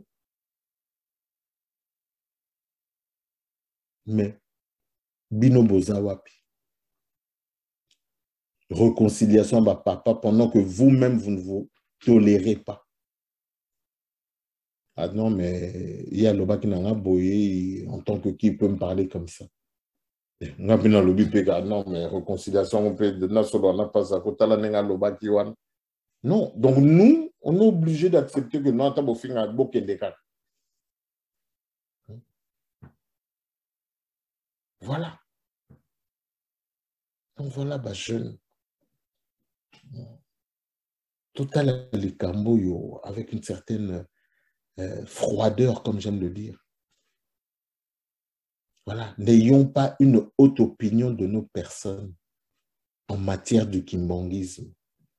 Mais bino boza wapi. Réconciliation à papa pendant que vous-même vous ne vous tolérez pas. Ah non, mais il y a le bas qui n'a boyé en tant que qui peut me parler comme ça. Non, mais réconciliation, on peut non, donc nous, on est obligé d'accepter que nous avons fait un beau Kendeka. Voilà. Donc voilà, bah, jeune. Total les Camboyo avec une certaine euh, froideur, comme j'aime le dire. Voilà, n'ayons pas une haute opinion de nos personnes en matière du kimbongisme.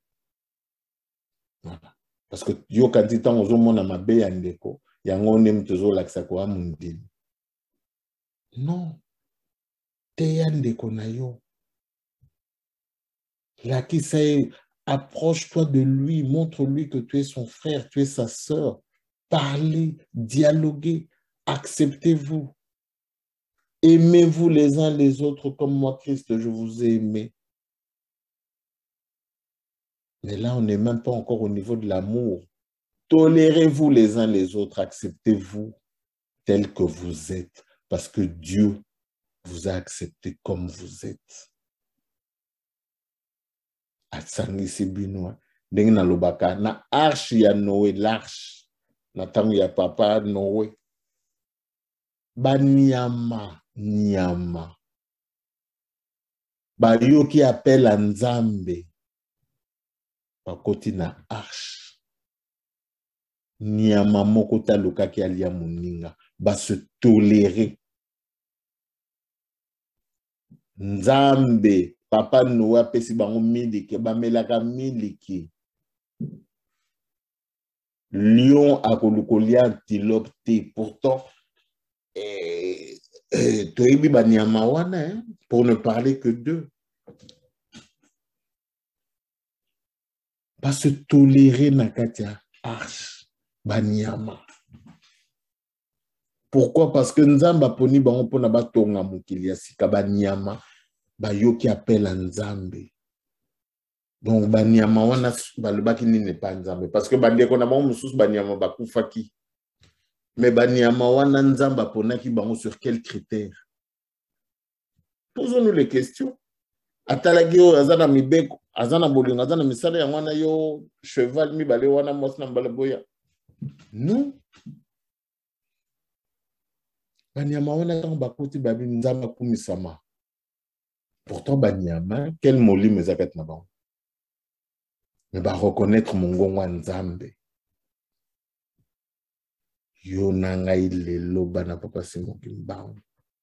Voilà. Parce que yo quand dit tant aux hommes ma bé andeko, yango nem toujours l'accès quoi mundine. Non, te yandeko na yo. Là qui sait, approche-toi de lui, montre-lui que tu es son frère, tu es sa sœur. Parlez, dialoguez, acceptez-vous. Aimez-vous les uns les autres comme moi, Christ, je vous ai aimé. Mais là, on n'est même pas encore au niveau de l'amour. Tolérez-vous les uns les autres, acceptez-vous tel que vous êtes, parce que Dieu vous a accepté comme vous êtes. Atsangisi binoa, dengi na lobaka, na arche ya Noé, l'arche, na tangu ya papa Noé. Ba nyama, nyama. Ba yo qui appelle Nzambe. Pakoti na arche. Nyama moko taluka ki alia muninga. Ba se tolérer. Nzambe, papa Noé pesi bango miliki, ba melaka miliki. Lion a kolukolia antilope te. Pourtant, eh, eh, toibi ba nyama wana, hein, pour ne parler que d'eux. Pas se tolérer nakatia arche banyama. Pourquoi? Parce que Nzamba poni bango pona batonga mukili ya sika banyama ba yo qui appelle Nzambe. Donc banyama wana balobaki ni ne pas Nzambe parce que bandeko na bango mususu banyama bakufaki. Mais banyama wana Nzamba ponaki bango sur quels critères? Posons-nous les questions. Atalagi o azana mibeko azana bolingo azana misala ya mwana yo cheval mi bale wana mos na mbala boya. Non. Banyama wana tango bakoti babi Nzamba kumisama. Pourtant banyama quel moli mezakat na bango. Mais ba reconnaître mongongo Nzambe. Yo nanga ile loba na papa simoki mbango.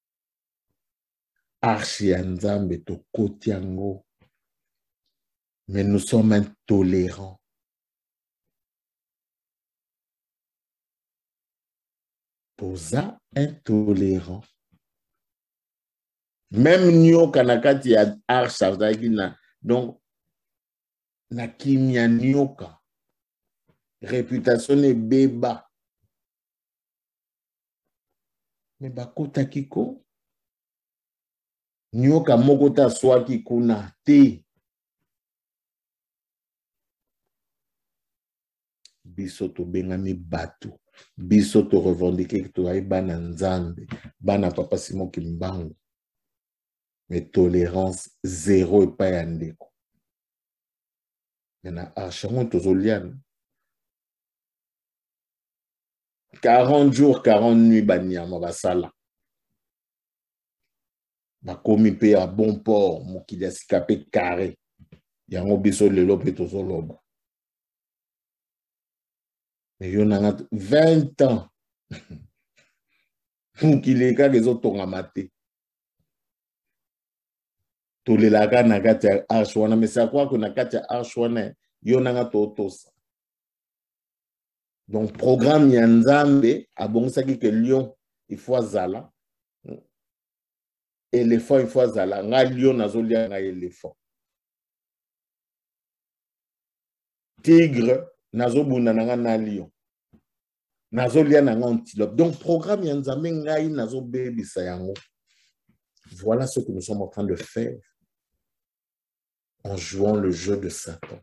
Archi ya Nzambe to koti yango. Mais nous sommes intolérants. Posa intolérant. Même nyoka na kati ya arsha na donc na kimia nyoka réputation ne beba mais bakota kiko nyoka moko ta swaki kuna te biso to bengami bato biso to revendiquer to ay bana nzambe bana papa Simon Kimbangu mais tolérance zéro et pas yandeko maintenant archangon tozoliana quarante jours quarante nuits banyama basala bakomi pe à bon port mokili asika pe carré yango biso lelo pe tozoloba mais yo nanga vingt ans mokili kaka ezotonga te tolelaka na kati ya arche wana mais c'est quoi que na kati ya arche wana yo nanga totosa donc programme ya nzambe abongisaki que lion il faut azala éléphant il faut azala nga lion nazolia nga éléphant tigre nazobunda nanga na lion nazolia nanga antilope donc programme ya nzambe ngai nazobebisa yango. Voilà ce que nous sommes en train de faire en jouant le jeu de Satan.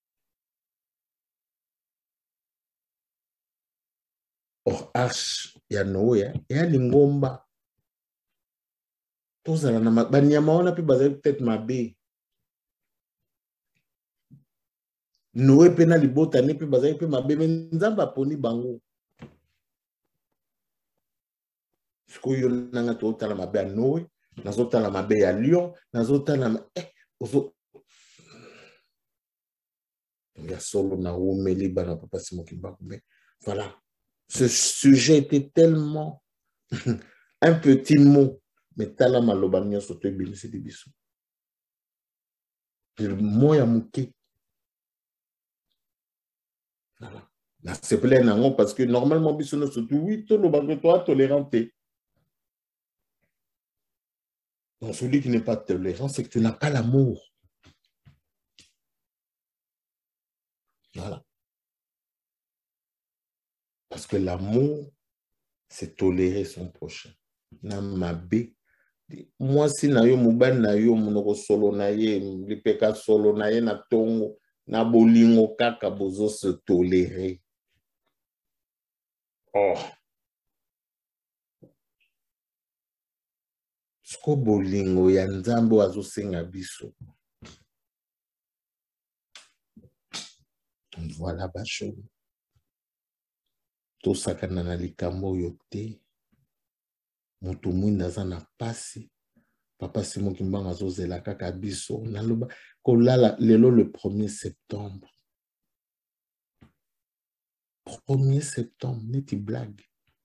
Or, Arche, ya Noé, ya Lingomba. Tous à la banyama, on a pu baser peut-être ma baie. Noé pena libota, ne pu baser peut ma baie, mais nzamba poni bango. Ce que yon nanga to tala ma baie à Noé, nazo tala ma baie à Lyon, nazo tala ma eh ozo. Il y a solo na umeli bana papa Simon Kimbangu. Voilà. Ce sujet était tellement un petit mot, mais tala malobania soto bilisi di biso. Le mot ya muke. Voilà. Là, c'est plein nango parce que normalement biso no soto oui to lo bango toi toléranté. Donc celui qui n'est pas tolérant, c'est que tu n'as pas l'amour. Voilà. Parce que l'amour, c'est tolérer son prochain. Namabe. Moi, si na yo mubani na yo monoko solo na ye, lipeka solo na ye na tongo, na bolingo kaka bozo se tolérer. Oh. Sko bolingo ya nzambe wazo senga biso. Voilà basho. To sakana na likambo yote. Moto mwinda za na pasi. Papa Simon Kimbangu azozela kaka biso. Naloba kolala lelo le premier septembre. premier septembre, neti blague.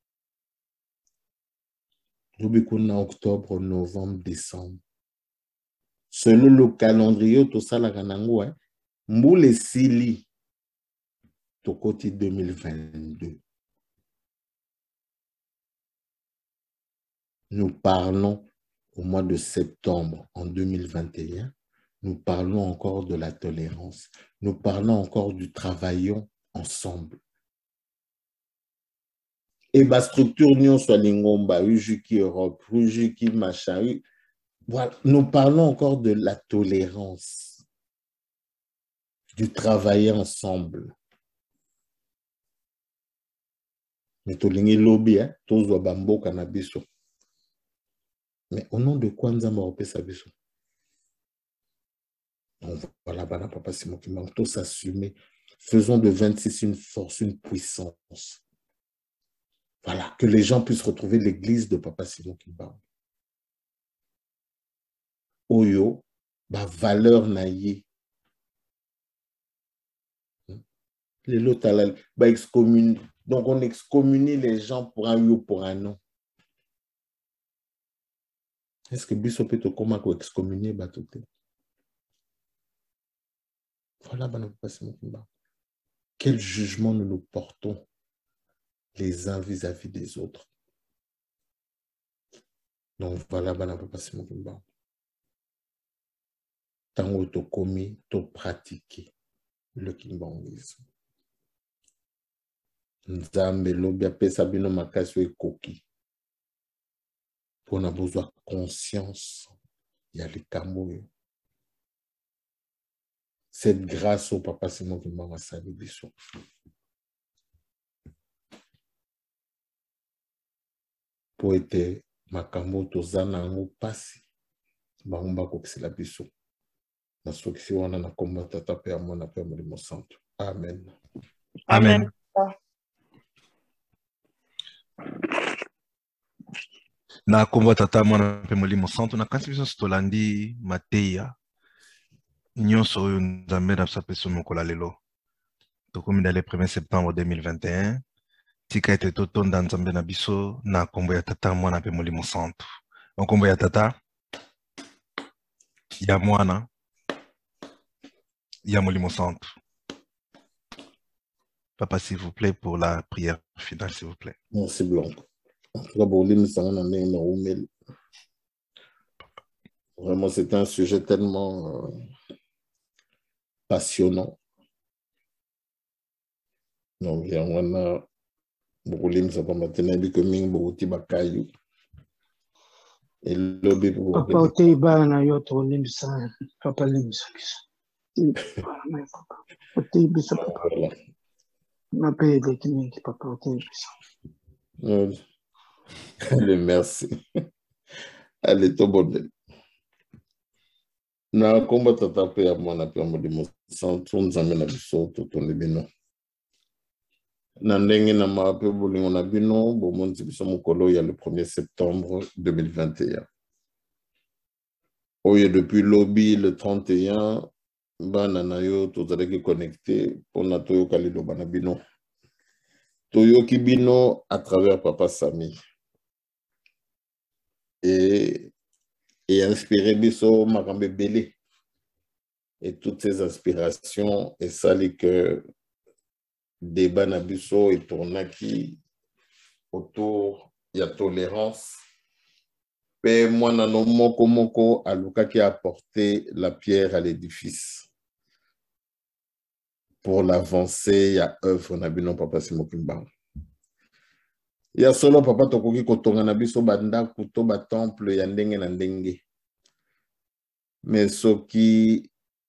Lobikuna octobre, novembre, décembre. Selon le calendrier, tout ça la kanango, hein. Mboule sili. Tokoti deux mille vingt-deux. Nous parlons au mois de septembre en deux mille vingt et un. Nous parlons encore de la tolérance. Nous parlons encore du travaillons ensemble. Et ma structure Nyon soit Lingomba, Ujuki Europe, Ujuki machin. Voilà. Nous parlons encore de la tolérance, du travailler ensemble. Mais tolingi lobby, hein, tozo bambo cannabis. Mais au nom de quoi nous avons repéré ça biso? Donc voilà, voilà, papa Simon Kimbangu, tous s'assumer. Faisons de vingt-six une force, une puissance. Voilà, que les gens puissent retrouver l'église de papa Simon Kimbangu. Oyo, ba valeur naïe. Les lots ba excommunie. Donc on excommunie les gens pour un oui ou pour un non. Est-ce que biso peut te comment qu'on excommunier batote? Voilà, bah, papa Simon Kimbangu. Quel jugement nous nous portons les uns vis-à-vis des autres? Donc voilà, bana papa Simon Kimbangu. Tango to komi, to pratiquer le kimbanguisme. Nzambe lobi apesa bino makasi ekoki. Pona bozwa conscience ya likambo yo. Cette grâce au papa Simon Kimbangu asali biso. Po ete makambo tozana yango pasi. Bango kokisela biso. Na sokisi wana na komba tata pe amona pe molimo santo. Amen. Amen. Na komba tata mwana pe molimo santo na kanisi biso stolandi Mateya. Nyonso oyo nzambe na biso mokola lelo. Tokomi dans le premier septembre deux mille vingt et un. Tika ete totonda nzambe na biso na kombo ya tata mwana pe molimo santo. Na kombo ya tata ya mwana ya molimo santo. Papa, s'il vous plaît, pour la prière finale, s'il vous plaît. Merci Blanc. En tout cas, pour l'île, vraiment, c'est un sujet tellement euh, passionnant. Donc, il y a un beaucoup de gens qui ont été commis, beaucoup de gens et lobby pour Papa, otei bana yoto limsa, papa limsa. Otei bisa papa. Ma paye de kiniki papa otei bisa. Allez, merci. Allez, tout bon. Na komba tata pe ya mwana pe molimo santo nzambe na biso totonde bino. Na ndenge na mape bolingo na bino bomonzi biso mokolo ya le premier septembre deux mille vingt et un. Oye depuis lobby le trente et un bana na yo tozalaki connecté pona toyoka liloba na bino. Toyoki bino à travers Papa Sami. Et et inspiré biso makambe belé. Et toutes ces inspirations et ça les que débat na biso et tournaki autour de la tolérance. Et moi nano moko moko aluka qui a apporté la pierre à l'édifice pour l'avancée ya œuvre na bino Papa Simon Kimbangu. Ya solo papa tokoki kotonga na biso banda kuto ba temple ya ndenge na ndenge. Mais soki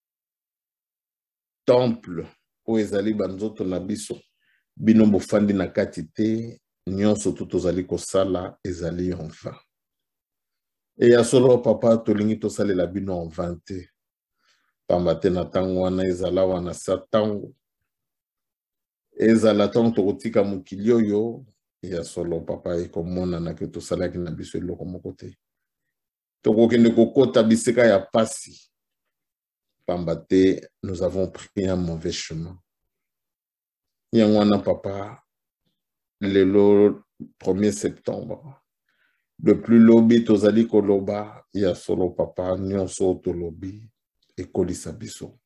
temple o ezali banzoto na biso bino bofandi na kati te nyonso to tozali kosala ezali en vain. Et ya solo papa tolingi tosalela bino en vain te. Pamba te na tango wana ezala wana sa tango. Ezala tango tokotika mokili oyo ya solo papa e komona na ke tosalaki na biso eloko moko te. Tokokende kokota bisika ya pasi. Pamba te nous avons pris un mauvais chemin. Yangwana papa le premier septembre. Depuis lobby tozali koloba ya solo papa nyonso to lobby ekolisa biso.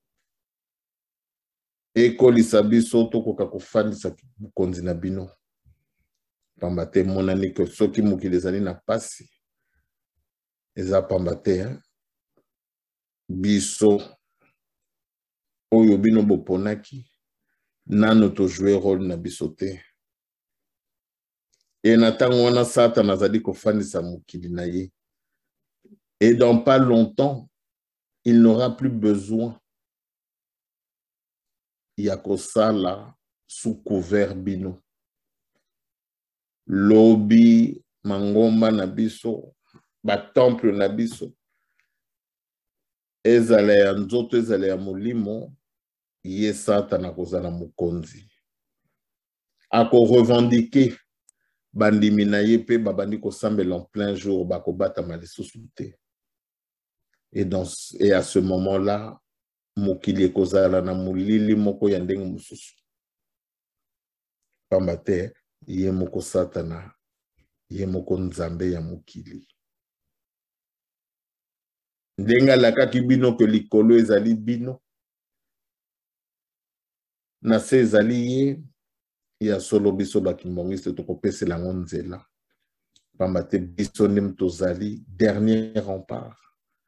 Ekolisa biso tokoka kofandisa bukonzi na bino. Pamba te monani ke soki mokili ezali na pasi eza pamba te hein? Biso oyo bino boponaki nano to jouer rôle na biso te. Et na tango wana Satan azali kofandisa mokili na ye. Et dans pas longtemps il n'aura plus besoin ya kosala sous couvert bino. Lobby mangomba na biso ba temple na biso ezala ya nzoto ezala ya molimo ye Satan akozala mokonzi ako revendiquer bandimi na ye pe babandi kosambela en plein jour bakobata malisusu te. Et dans et à ce moment-là mokili ekozala na molili moko ya ndenge mosusu. Pamba te ye moko Satana ye moko nzambe ya mokili. Ndenga lakaki bino ke likolo ezali bino na se ezali ye ya solo biso bakimbongiste tokopesela ngo nzela. Pambate bisonim tozali dernier rempart.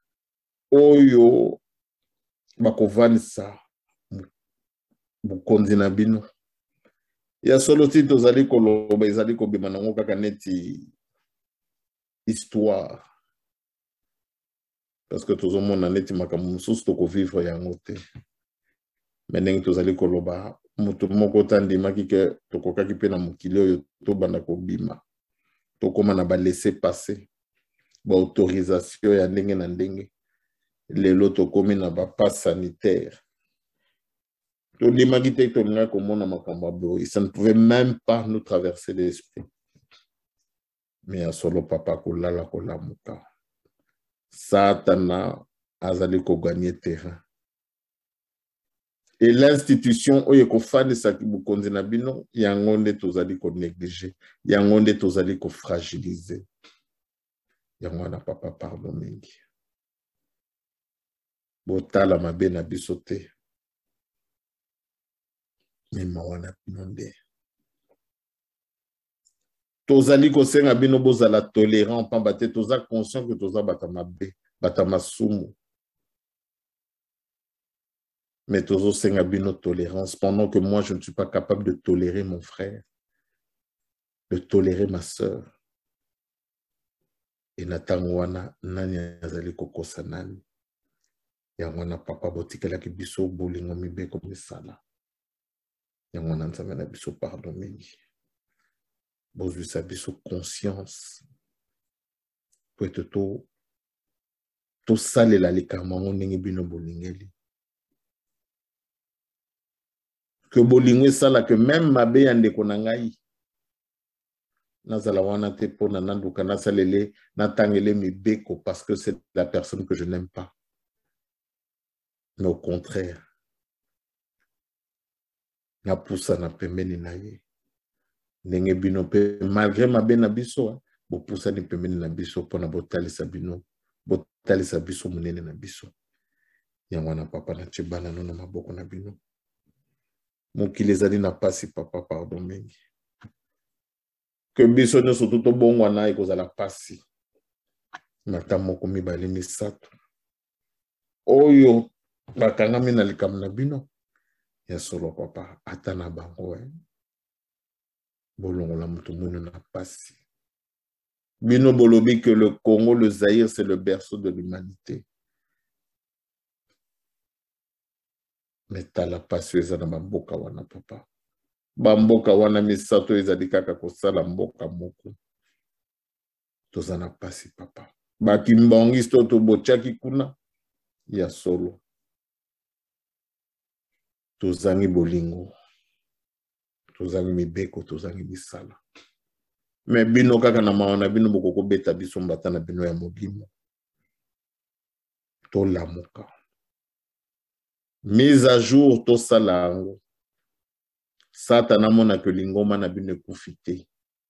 Oyo bakovanisa bukonzi na bino. Ya solo ti tozali koloba ezali kobima nango kaka neti histoire. Parce que tozomona neti makambo mosusu tokovivre yango te. Mais ndenge tozali koloba moto moko tandimaki ke tokokaki mpe na mokili oyo tobanda kobima. Tokoma na ba laisser passer. Ba autorisation ya ndenge na ndenge. Lelo tokomi na ba passe sanitaire. Ça ne pouvait même pas nous traverser l'esprit. Mais à solo papa kolala kolamuka. Satana azali ko gagner terrain. Et l'institution oye ko fane sakibu konzi na bino yangonde tozali ko négliger, yangonde tozali ko fragiliser. Yangwana papa pardon mingi. Botala mabe na bisote. Mema wana binonde. Tozali ko senga bino bozala tolérant pambate toza conscient que toza batamabe batamasumu. Mais tozo senga bino tolérance pendant que moi je ne suis pas capable de tolérer mon frère, de tolérer ma sœur. Et natango wana nani azali kokosa nani. Ya wana papa botikela ki biso bolingo mibe ko misala. Yango na nzambe na biso pardon mingi. Bozwi sa biso conscience. Po ete to to salela likambo ndenge bino bolingeli. Que bolingo sala que même mabe ya ndeko na ngai. Nazala wana te po na nanduka na salele na tangele mibeko parce que c'est la personne que je n'aime pas. Mais au contraire. Na poussa na pembeni na ye. Ndenge bino pe malgré ma bena biso, bo poussa ni pembeni na biso pona botali sa bino, botali sa biso munene na biso. Yango na papa na chibana no na maboko na bino. Mokili ezali na pasi papa pardon mingi. Que biso no soto to bongo na ekozala pasi. Mata moko mibali misato. Oyo bakangami na likam na bino. Ya solo papa atana bango eh. Bolongo la mutu munu na pasi. Bino bolobi que le Congo, le Zaïre, c'est le berceau de l'humanité. Mais tala pasi eza na bamboka wana papa. Bamboka wana misato ezali kaka kosala mboka moko. Tozana pasi papa. Bakimbongi sto to bochaki kuna. Ya solo. Tozangi bolingo. Tozangi mibeko, tozangi misala. Mais bino kaka na mawana bino bokoko beta biso mbata na bino ya mogimo. To lamuka. Mise à jour to salango. Satana mona que lingoma na bino kufite.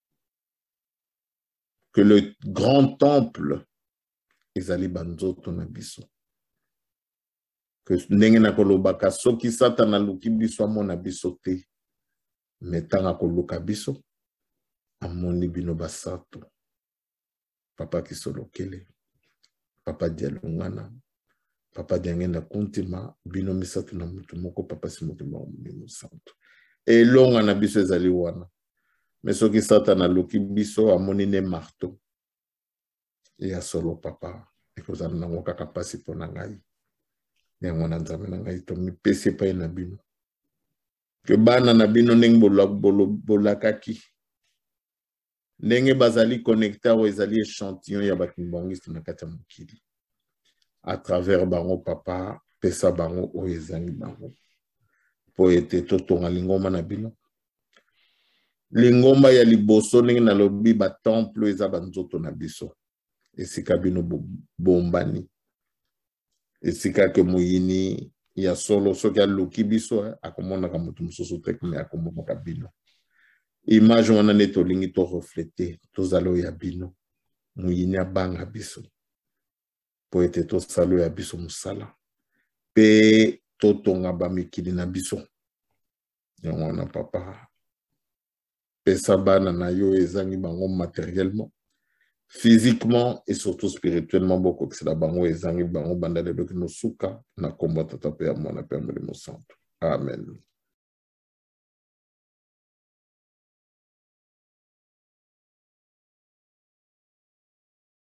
Que le grand temple ezali banzoto na biso. Que ndenge na kolobaka soki Satana luki biso amona biso te. Metanga koluka biso amoni bino basato. Papa kisolokele. Papa dialungana. Papa diangenda kuntima bino misato na mutu moko papa simotima omuni santo. Et longa na biso ezali wana. Mais soki Satana luki biso amoni ne marteau. Et a solo papa. Ekozana nango kaka pasi pona ngai. Yango na nzambe na ngai to mi pese pa na bino. Que bana na bino ndenge bolakaki. Ndenge bazali connecta ou ezali échantillon ya bakimbongiste na kati ya mokili. À travers bango papa pesa bango o ezangi bango. Po ete totonga lingoma na bino. Lingoma ya liboso ndenge na lobi ba temple eza banzoto na biso. Esika bino bombani. Esika ke muyini ya solo soki aluki biso akomona ka mutu mususu te me akomona ka bino. Image wana ne tolingi to refléter to zalo ya bino. Muyini abanga biso. Po ete to salo ya biso musala. Pe to tonga ba mikili na biso. Yango na papa. Pesa bana na yo ezangi bango matériellement. physiquement et surtout spirituellement beaucoup que c'est la bango et zangi bango bandale donc nous souka na combat tata pe amona pe mo santo. Amen.